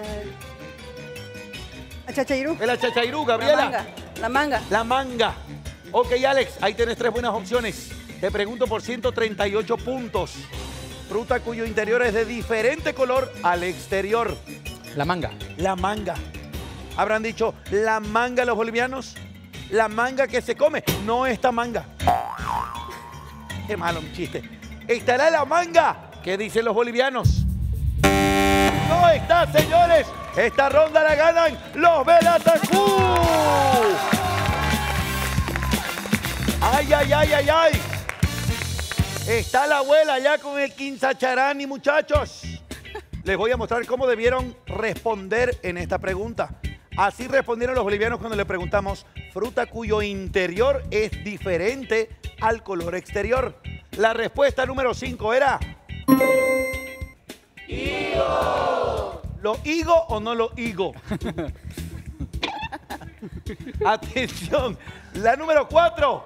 la chachairú. El chachairú, Gabriela. La manga. La manga. La manga. Ok, Alex, ahí tenés tres buenas opciones. Te pregunto por ciento treinta y ocho puntos. Fruta cuyo interior es de diferente color al exterior. La manga. La manga. ¿Habrán dicho la manga los bolivianos? La manga que se come, no esta manga. Qué malo un chiste. ¿Estará la manga? ¿Qué dicen los bolivianos? No está, señores. Esta ronda la ganan los Belatacú. Ay, ay, ay, ay, ay. Está la abuela ya con el quinzacharani, muchachos. Les voy a mostrar cómo debieron responder en esta pregunta. Así respondieron los bolivianos cuando le preguntamos fruta cuyo interior es diferente al color exterior. La respuesta número cinco era... ¡Higo! ¿Lo higo o no lo higo? Atención, la número cuatro.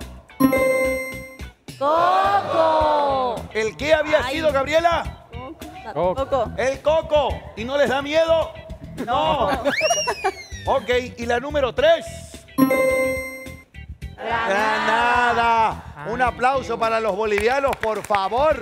¡Coco! ¿El qué había Ay. sido, Gabriela? Coco. El coco. ¿Y no les da miedo? No. Ok, y la número tres. Granada. Un aplauso para los bolivianos, por favor.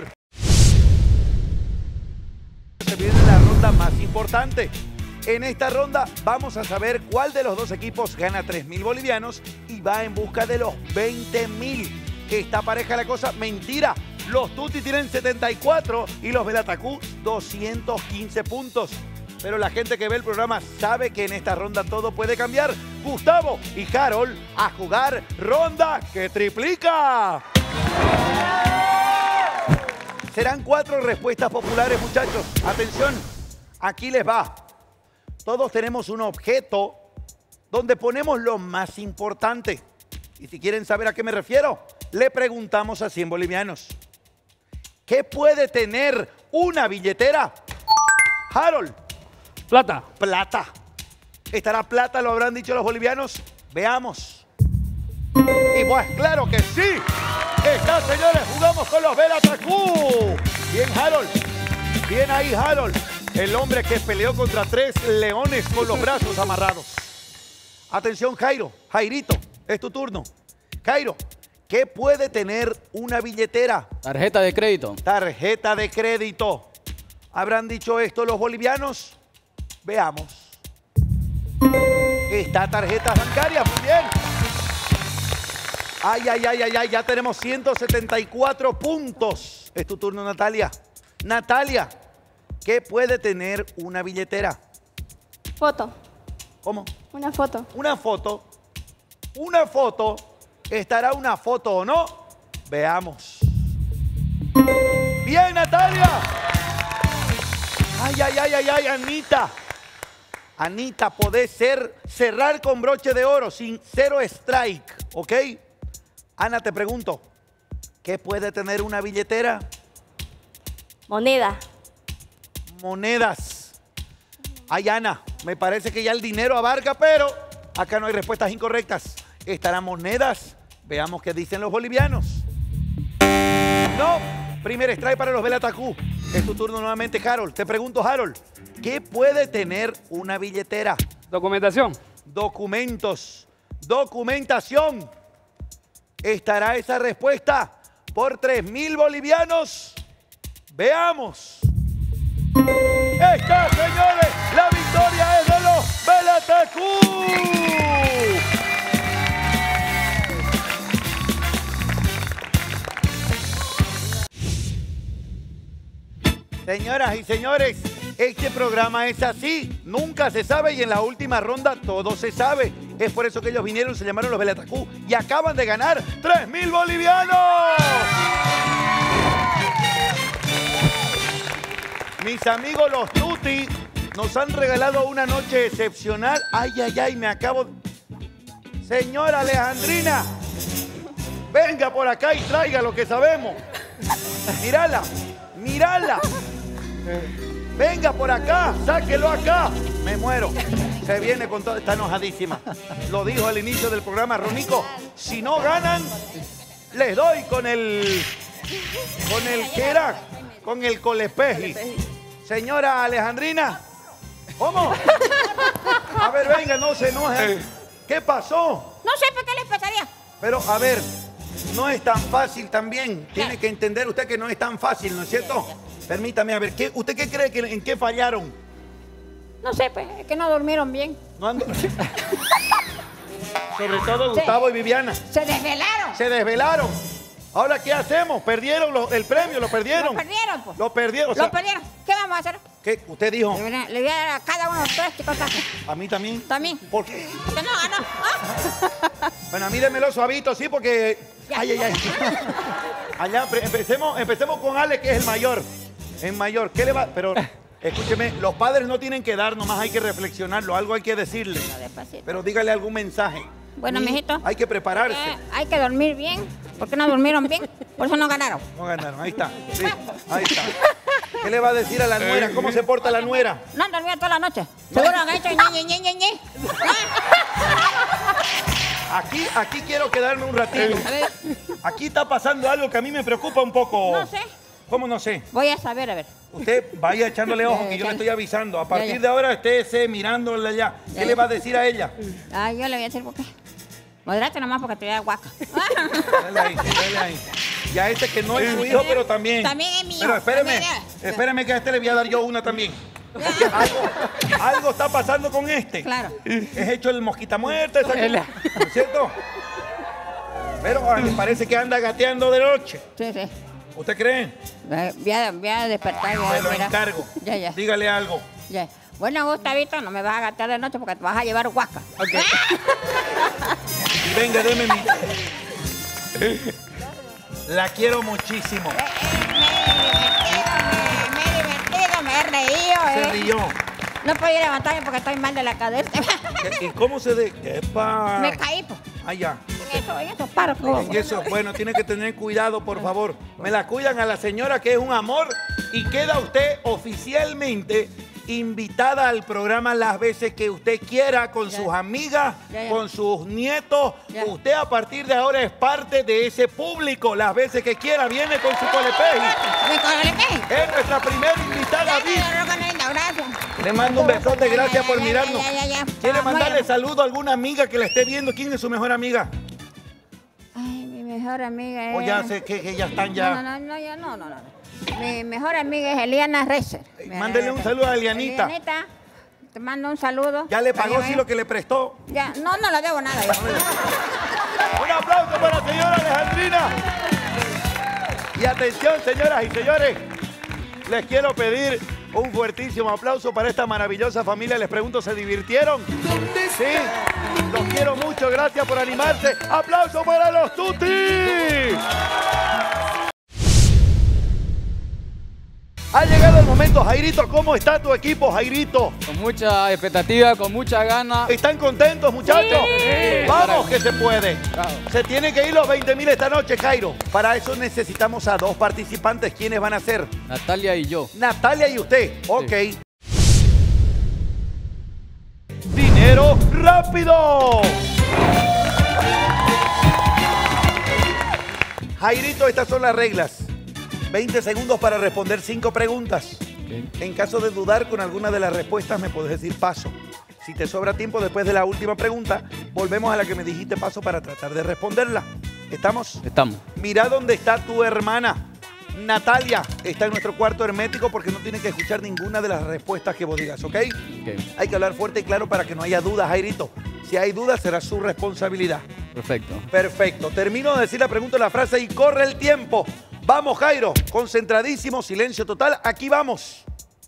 Se viene la ronda más importante. En esta ronda vamos a saber cuál de los dos equipos gana tres mil bolivianos y va en busca de los veinte mil. Está pareja la cosa, mentira. Los Tuti tienen setenta y cuatro y los Belatacú doscientos quince puntos. Pero la gente que ve el programa sabe que en esta ronda todo puede cambiar. Gustavo y Harold a jugar ronda que triplica. Serán cuatro respuestas populares, muchachos. Atención, aquí les va. Todos tenemos un objeto donde ponemos lo más importante. Y si quieren saber a qué me refiero, le preguntamos a cien bolivianos. ¿Qué puede tener una billetera? Harold. Plata. Plata. ¿Estará plata, lo habrán dicho los bolivianos? Veamos. Y pues claro que sí. Está, señores, jugamos con los Belatacú. Bien, Harold. Bien ahí, Harold. El hombre que peleó contra tres leones con los brazos amarrados. Atención, Jairo. Jairito, es tu turno. Jairo, ¿qué puede tener una billetera? Tarjeta de crédito. Tarjeta de crédito. ¿Habrán dicho esto los bolivianos? Veamos. Está tarjeta bancaria, muy bien. Ay, ay, ay, ay, ay, ya tenemos ciento setenta y cuatro puntos. Es tu turno, Natalia. Natalia, ¿qué puede tener una billetera? Foto. ¿Cómo? Una foto. Una foto. Una foto. ¿Estará una foto o no? Veamos. Bien, Natalia. Ay, ay, ay, ay, ay, Anita. Anita, podés ser, cerrar con broche de oro, sin cero strike, ¿ok? Ana, te pregunto, ¿qué puede tener una billetera? Moneda. Monedas. Ay, Ana, me parece que ya el dinero abarca, pero acá no hay respuestas incorrectas. ¿Estarán monedas? Veamos qué dicen los bolivianos. No, primer strike para los Belatacú. Es tu turno nuevamente, Harold. Te pregunto, Harold, ¿qué puede tener una billetera? Documentación. Documentos. Documentación. ¿Estará esa respuesta por tres mil bolivianos? Veamos. Está, señores, la victoria es de los Belatacú. Señoras y señores, este programa es así, nunca se sabe y en la última ronda todo se sabe. Es por eso que ellos vinieron, se llamaron los Belatacú y acaban de ganar tres mil bolivianos. Mis amigos los Tuti nos han regalado una noche excepcional. Ay, ay, ay, me acabo... Señora Alejandrina, venga por acá y traiga lo que sabemos. Mírala, mírala. Venga por acá, sáquelo acá. Me muero. Se viene con todo, está enojadísima. Lo dijo al inicio del programa, Ronico. Si no ganan, les doy con el... ¿Con el qué era? Con el colepeji. Señora Alejandrina. ¿Cómo? A ver, venga, no se enoje. ¿Qué pasó? No sé por qué les pasaría. Pero, a ver, no es tan fácil también. Tiene que entender usted que no es tan fácil, ¿no es cierto? Permítame, a ver, ¿qué, ¿usted qué cree que en qué fallaron? No sé, pues, es que no durmieron bien. No ando... Sobre todo Gustavo y Viviana. Se desvelaron. Se desvelaron. Ahora, ¿qué hacemos? ¿Perdieron lo- el premio? ¿Lo perdieron? Lo perdieron, pues. Lo perdieron. O sea, Lo perdieron. ¿Qué vamos a hacer? ¿qué? Usted dijo. Le, le voy a dar a cada uno tres chicotazos. ¿A mí también? También. ¿Por qué? Que no ganó. ¿Ah? Bueno, a mí démelo suavito, sí, porque... Ay, ay, ay. Allá, pre- empecemos, empecemos con Ale, que es el mayor. El mayor. ¿Qué le va...? Pero Escúcheme, los padres no tienen que dar, nomás hay que reflexionarlo, algo hay que decirle. Pero dígale algún mensaje. Bueno, Ni- mijito. Hay que prepararse. Eh, hay que dormir bien. ¿Por qué no durmieron bien? Por eso no ganaron. No ganaron, ahí está. Sí, ahí está. ¿Qué le va a decir a la nuera? ¿Cómo se porta la nuera? No han dormido toda la noche. Seguro han hecho ñe, ñe, ñe, ñe. Aquí, aquí quiero quedarme un ratito. Aquí está pasando algo que a mí me preocupa un poco. No sé. ¿Cómo no sé? Voy a saber, a ver. Usted vaya echándole ojo, que yo le estoy avisando. A partir de ahora, estése mirándola allá. ¿Qué le va a decir a ella? Ah, yo le voy a decir por qué. Modérate nomás porque te voy a dar guaca. Dale ahí, dale ahí. Y a este que no es su hijo, pero también. También es mío. Pero espéreme, También es. espéreme que a este le voy a dar yo una también. Porque algo, algo está pasando con este. Claro. Es hecho el mosquita muerta, esa cosa, ¿no es cierto? Pero ah, me parece que anda gateando de noche. Sí, sí. ¿Usted cree? Eh, Voy a, voy a despertar. voy a- Se lo mira. encargo. Ya, ya. Dígale algo. Ya. Bueno, Gustavito, no me vas a gastar de noche porque te vas a llevar guaca. Y venga, deme mi... La quiero muchísimo. Me he divertido, me he reído. Se eh. rió. No podía levantarme porque estoy mal de la cadera. ¿Y cómo se de...? ¡Epa! Me caí, pues. Allá. En eso, en esos párrafos. En eso, bueno, tiene que tener cuidado, por favor. Me la cuidan a la señora, que es un amor, y queda usted oficialmente invitada al programa las veces que usted quiera, con sus amigas, Ya, ya. con sus nietos. Usted a partir de ahora es parte de ese público. Las veces que quiera viene con su colepeji. ¿Mi colepeji? Es nuestra primera invitada. Ya, ya, Roca Linda, gracias. Le mando un besote, gracias por ya, ya, mirarnos. ya, ya, ya. ¿Quiere Ah, muy mandarle bien. saludo a alguna amiga que la esté viendo? ¿Quién es su mejor amiga? Ay, mi mejor amiga es... O ya sé que, que ya están ya. No, no, no, ya no, no, no. Mi mejor amiga es Eliana Rezer. Mándele un saludo a Elianita. Elianita, te mando un saludo. ¿Ya le pagó Cállame. sí lo que le prestó? Ya, no, no le debo nada. ya. Un aplauso para la señora Alejandrina. Y atención, señoras y señores, les quiero pedir un fuertísimo aplauso para esta maravillosa familia. Les pregunto, ¿se divirtieron? Sí, los quiero mucho, gracias por animarse. ¡Aplauso para los tutis! Ha llegado el momento, Jairito. ¿Cómo está tu equipo, Jairito? Con mucha expectativa, con mucha ganas. ¿Están contentos, muchachos? Sí. Vamos, que se puede. Se tienen que ir los veinte mil esta noche, Jairo. Para eso necesitamos a dos participantes. ¿Quiénes van a ser? Natalia y yo. Natalia y usted. Ok. Dinero rápido. Jairito, estas son las reglas. veinte segundos para responder cinco preguntas. En caso de dudar con alguna de las respuestas, me puedes decir paso. Si te sobra tiempo después de la última pregunta, volvemos a la que me dijiste paso para tratar de responderla. ¿Estamos? Estamos. Mira dónde está tu hermana. Natalia está en nuestro cuarto hermético porque no tiene que escuchar ninguna de las respuestas que vos digas, ¿ok? Hay que hablar fuerte y claro para que no haya dudas, Jairito. Si hay dudas, será su responsabilidad. Perfecto. Perfecto. Termino de decir la pregunta, la frase y corre el tiempo. Vamos, Jairo. Concentradísimo, silencio total. Aquí vamos.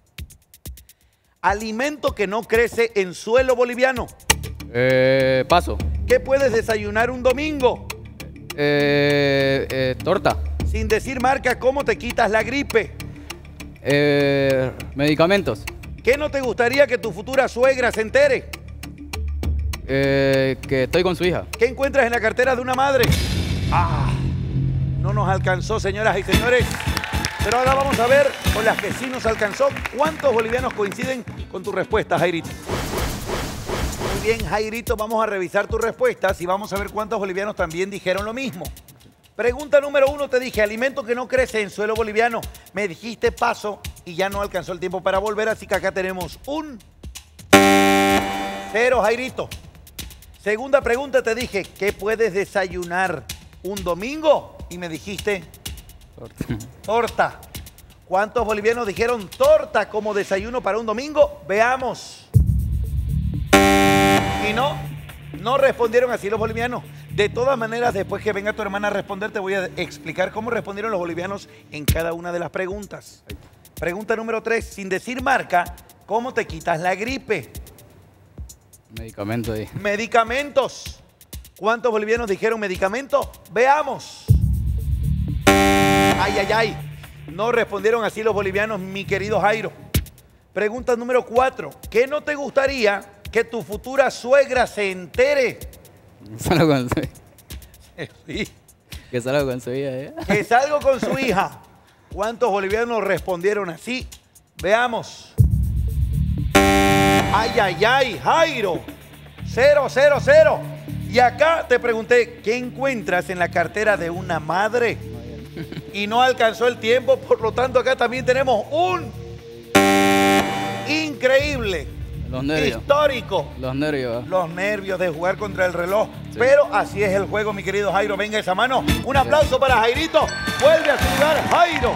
Alimento que no crece en suelo boliviano. Eh, paso. ¿Qué puedes desayunar un domingo? Eh, eh, torta. Sin decir marca, ¿cómo te quitas la gripe? Eh, medicamentos. ¿Qué no te gustaría que tu futura suegra se entere? Eh, que estoy con su hija. ¿Qué encuentras en la cartera de una madre? Ah, no nos alcanzó, señoras y señores. Pero ahora vamos a ver con las que sí nos alcanzó. ¿Cuántos bolivianos coinciden con tu respuesta, Jairito? Muy bien, Jairito, vamos a revisar tus respuestas y vamos a ver cuántos bolivianos también dijeron lo mismo. Pregunta número uno, te dije, alimento que no crece en suelo boliviano. Me dijiste paso y ya no alcanzó el tiempo para volver, así que acá tenemos un cero, Jairito. Segunda pregunta, te dije, ¿qué puedes desayunar un domingo? Y me dijiste... Torta. Torta. ¿Cuántos bolivianos dijeron torta como desayuno para un domingo? Veamos. Y no, no respondieron así los bolivianos. De todas maneras, después que venga tu hermana a responder, te voy a explicar cómo respondieron los bolivianos en cada una de las preguntas. Pregunta número tres, sin decir marca, ¿cómo te quitas la gripe? Medicamentos ahí. Medicamentos. ¿Cuántos bolivianos dijeron medicamento? Veamos. Ay, ay, ay. No respondieron así los bolivianos, mi querido Jairo. Pregunta número cuatro. ¿Qué no te gustaría que tu futura suegra se entere? Solo con su hija. Sí. Que salgo con su hija, ¿eh? Que salgo con su hija. ¿Cuántos bolivianos respondieron así? Veamos. Ay, ay, ay, Jairo. Cero, cero, cero. Y acá te pregunté, ¿qué encuentras en la cartera de una madre? Y no alcanzó el tiempo, por lo tanto acá también tenemos un increíble, Los nervios. histórico. Los nervios. Los nervios de jugar contra el reloj. Sí. Pero así es el juego, mi querido Jairo. Venga esa mano. Un aplauso para Jairito. Vuelve a su lugar, Jairo.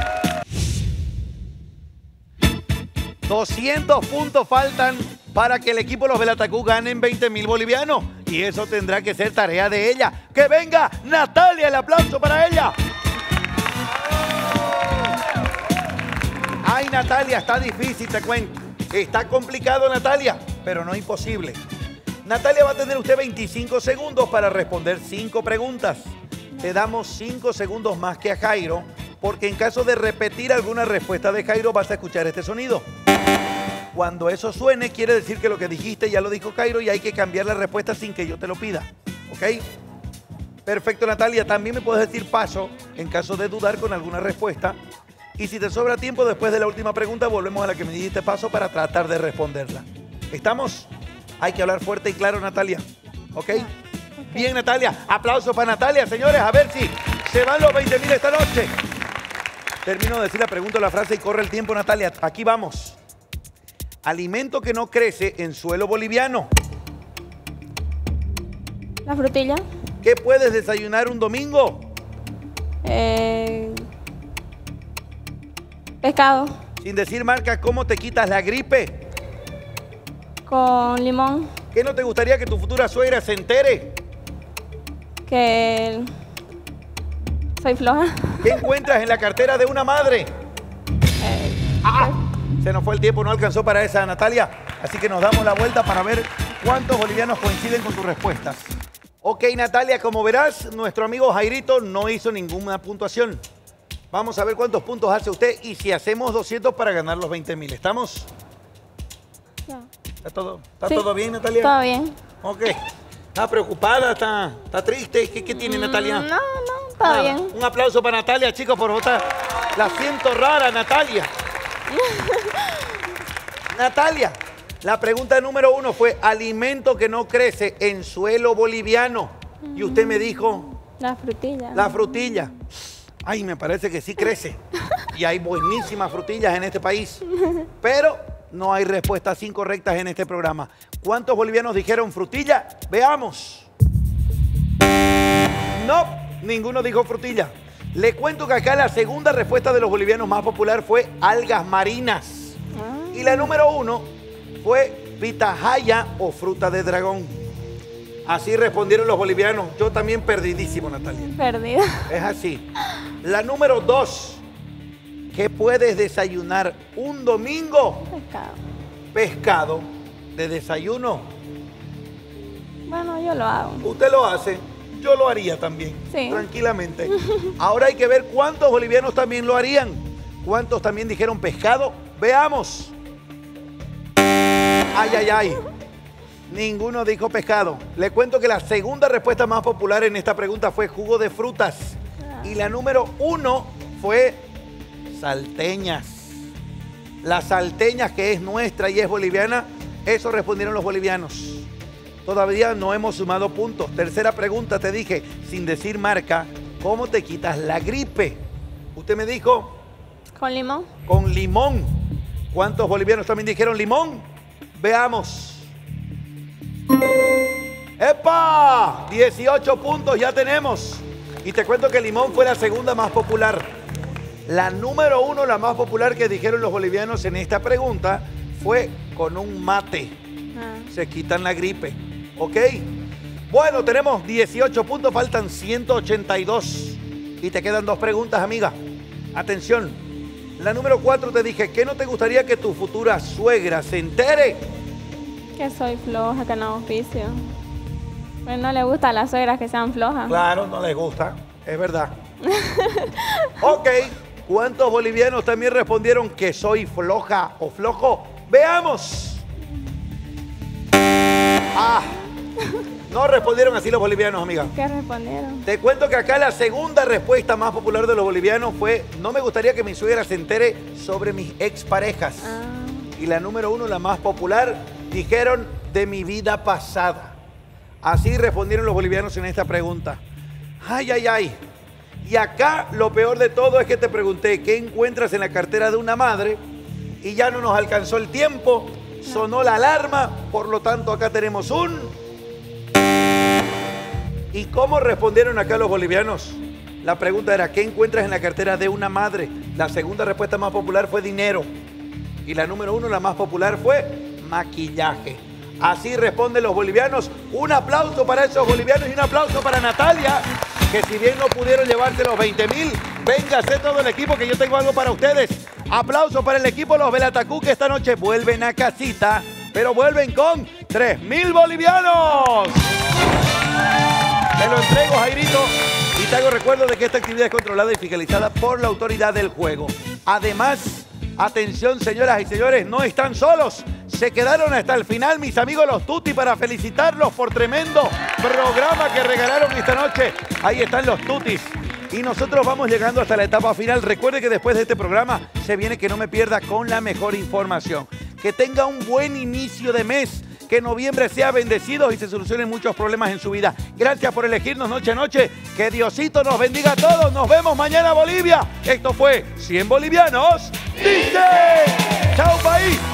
doscientos puntos faltan para que el equipo de los Belatacú ganen veinte mil bolivianos. Y eso tendrá que ser tarea de ella. ¡Que venga Natalia! El aplauso para ella. Ay, Natalia, está difícil, te cuento. Está complicado, Natalia, pero no imposible. Natalia, va a tener usted veinticinco segundos para responder cinco preguntas. Te damos cinco segundos más que a Jairo, porque en caso de repetir alguna respuesta de Jairo, vas a escuchar este sonido. Cuando eso suene, quiere decir que lo que dijiste ya lo dijo Jairo y hay que cambiar la respuesta sin que yo te lo pida. ¿Ok? Perfecto, Natalia. También me puedes decir paso en caso de dudar con alguna respuesta. Y si te sobra tiempo, después de la última pregunta, volvemos a la que me dijiste paso para tratar de responderla. ¿Estamos? Hay que hablar fuerte y claro, Natalia. ¿Ok? Okay. Bien, Natalia. Aplausos para Natalia, señores. A ver si se van los veinte mil esta noche. Termino de decir la pregunta o la frase y corre el tiempo, Natalia. Aquí vamos. Alimento que no crece en suelo boliviano. La frutilla. ¿Qué puedes desayunar un domingo? Eh, pescado. Sin decir marca, ¿cómo te quitas la gripe? Con limón. ¿Qué no te gustaría que tu futura suegra se entere? Que soy floja. ¿Qué encuentras en la cartera de una madre? Eh, ah, se nos fue el tiempo, no alcanzó para esa, Natalia. Así que nos damos la vuelta para ver cuántos bolivianos coinciden con tus respuestas. Ok, Natalia, como verás, nuestro amigo Jairito no hizo ninguna puntuación. Vamos a ver cuántos puntos hace usted y si hacemos doscientos para ganar los veinte mil. ¿Estamos? Ya. ¿Está todo, está Sí, todo bien, Natalia? Todo bien. Ok. ¿Está preocupada? ¿Está, está triste? ¿Qué, qué tiene, Mm, Natalia? No, no, todo Nada. bien. Un aplauso para Natalia, chicos, por votar. La siento rara, Natalia. Natalia, la pregunta número uno fue alimento que no crece en suelo boliviano. Y usted me dijo... La frutilla. La frutilla. Ay, me parece que sí crece. Y hay buenísimas frutillas en este país. Pero no hay respuestas incorrectas en este programa. ¿Cuántos bolivianos dijeron frutilla? Veamos. No, ninguno dijo frutilla. Le cuento que acá la segunda respuesta de los bolivianos más popular fue algas marinas. Y la número uno fue pitahaya o fruta de dragón. Así respondieron los bolivianos. Yo también perdidísimo, Natalia. Perdida. Es así. La número dos. ¿Qué puedes desayunar un domingo? Pescado. Pescado de desayuno. Bueno, yo lo hago. Usted lo hace. Yo lo haría también. Sí. Tranquilamente. Ahora hay que ver cuántos bolivianos también lo harían. ¿Cuántos también dijeron pescado? Veamos. Ay, ay, ay. Ninguno dijo pescado. Le cuento que la segunda respuesta más popular en esta pregunta fue jugo de frutas. Y la número uno fue salteñas. Las salteñas, que es nuestra y es boliviana, eso respondieron los bolivianos. Todavía no hemos sumado puntos. Tercera pregunta, te dije, sin decir marca, ¿cómo te quitas la gripe? Usted me dijo... Con limón. Con limón. ¿Cuántos bolivianos también dijeron limón? Veamos. ¡Epa! dieciocho puntos ya tenemos. Y te cuento que el limón fue la segunda más popular. La número uno, la más popular que dijeron los bolivianos en esta pregunta, fue con un mate. Ah. Se quitan la gripe. ¿Ok? Bueno, tenemos dieciocho puntos, faltan ciento ochenta y dos. Y te quedan dos preguntas, amiga. Atención. La número cuatro te dije, ¿qué no te gustaría que tu futura suegra se entere? Que soy floja, que no oficio. Pues no le gusta a las suegras que sean flojas. Claro, no les gusta, es verdad. Ok, ¿Cuántos bolivianos también respondieron que soy floja o flojo? Veamos. Ah, no respondieron así los bolivianos, amiga. ¿Qué respondieron? Te cuento que acá la segunda respuesta más popular de los bolivianos fue: no me gustaría que mi suegra se entere sobre mis exparejas. Ah. Y la número uno, la más popular, dijeron de mi vida pasada. Así respondieron los bolivianos en esta pregunta. Ay, ay, ay. Y acá lo peor de todo es que te pregunté qué encuentras en la cartera de una madre y ya no nos alcanzó el tiempo, sonó la alarma, por lo tanto acá tenemos un... ¿Y cómo respondieron acá los bolivianos? La pregunta era, ¿qué encuentras en la cartera de una madre? La segunda respuesta más popular fue dinero. Y la número uno, la más popular, fue maquillaje. Así responden los bolivianos. Un aplauso para esos bolivianos y un aplauso para Natalia, que si bien no pudieron llevarse los veinte mil, véngase todo el equipo que yo tengo algo para ustedes. Aplauso para el equipo Los Belatacú, que esta noche vuelven a casita, pero vuelven con tres mil bolivianos. Te lo entrego, Jairito, y te hago recuerdo de que esta actividad es controlada y fiscalizada por la autoridad del juego. Además, atención, señoras y señores, no están solos. Se quedaron hasta el final mis amigos los Tutti para felicitarlos por tremendo programa que regalaron esta noche. Ahí están los Tutis. Y nosotros vamos llegando hasta la etapa final. Recuerde que después de este programa se viene Que No Me Pierda con la mejor información. Que tenga un buen inicio de mes. Que noviembre sea bendecido y se solucionen muchos problemas en su vida. Gracias por elegirnos noche a noche. Que Diosito nos bendiga a todos. Nos vemos mañana, Bolivia. Esto fue cien Bolivianos. ¡Dice! ¡Chao, país!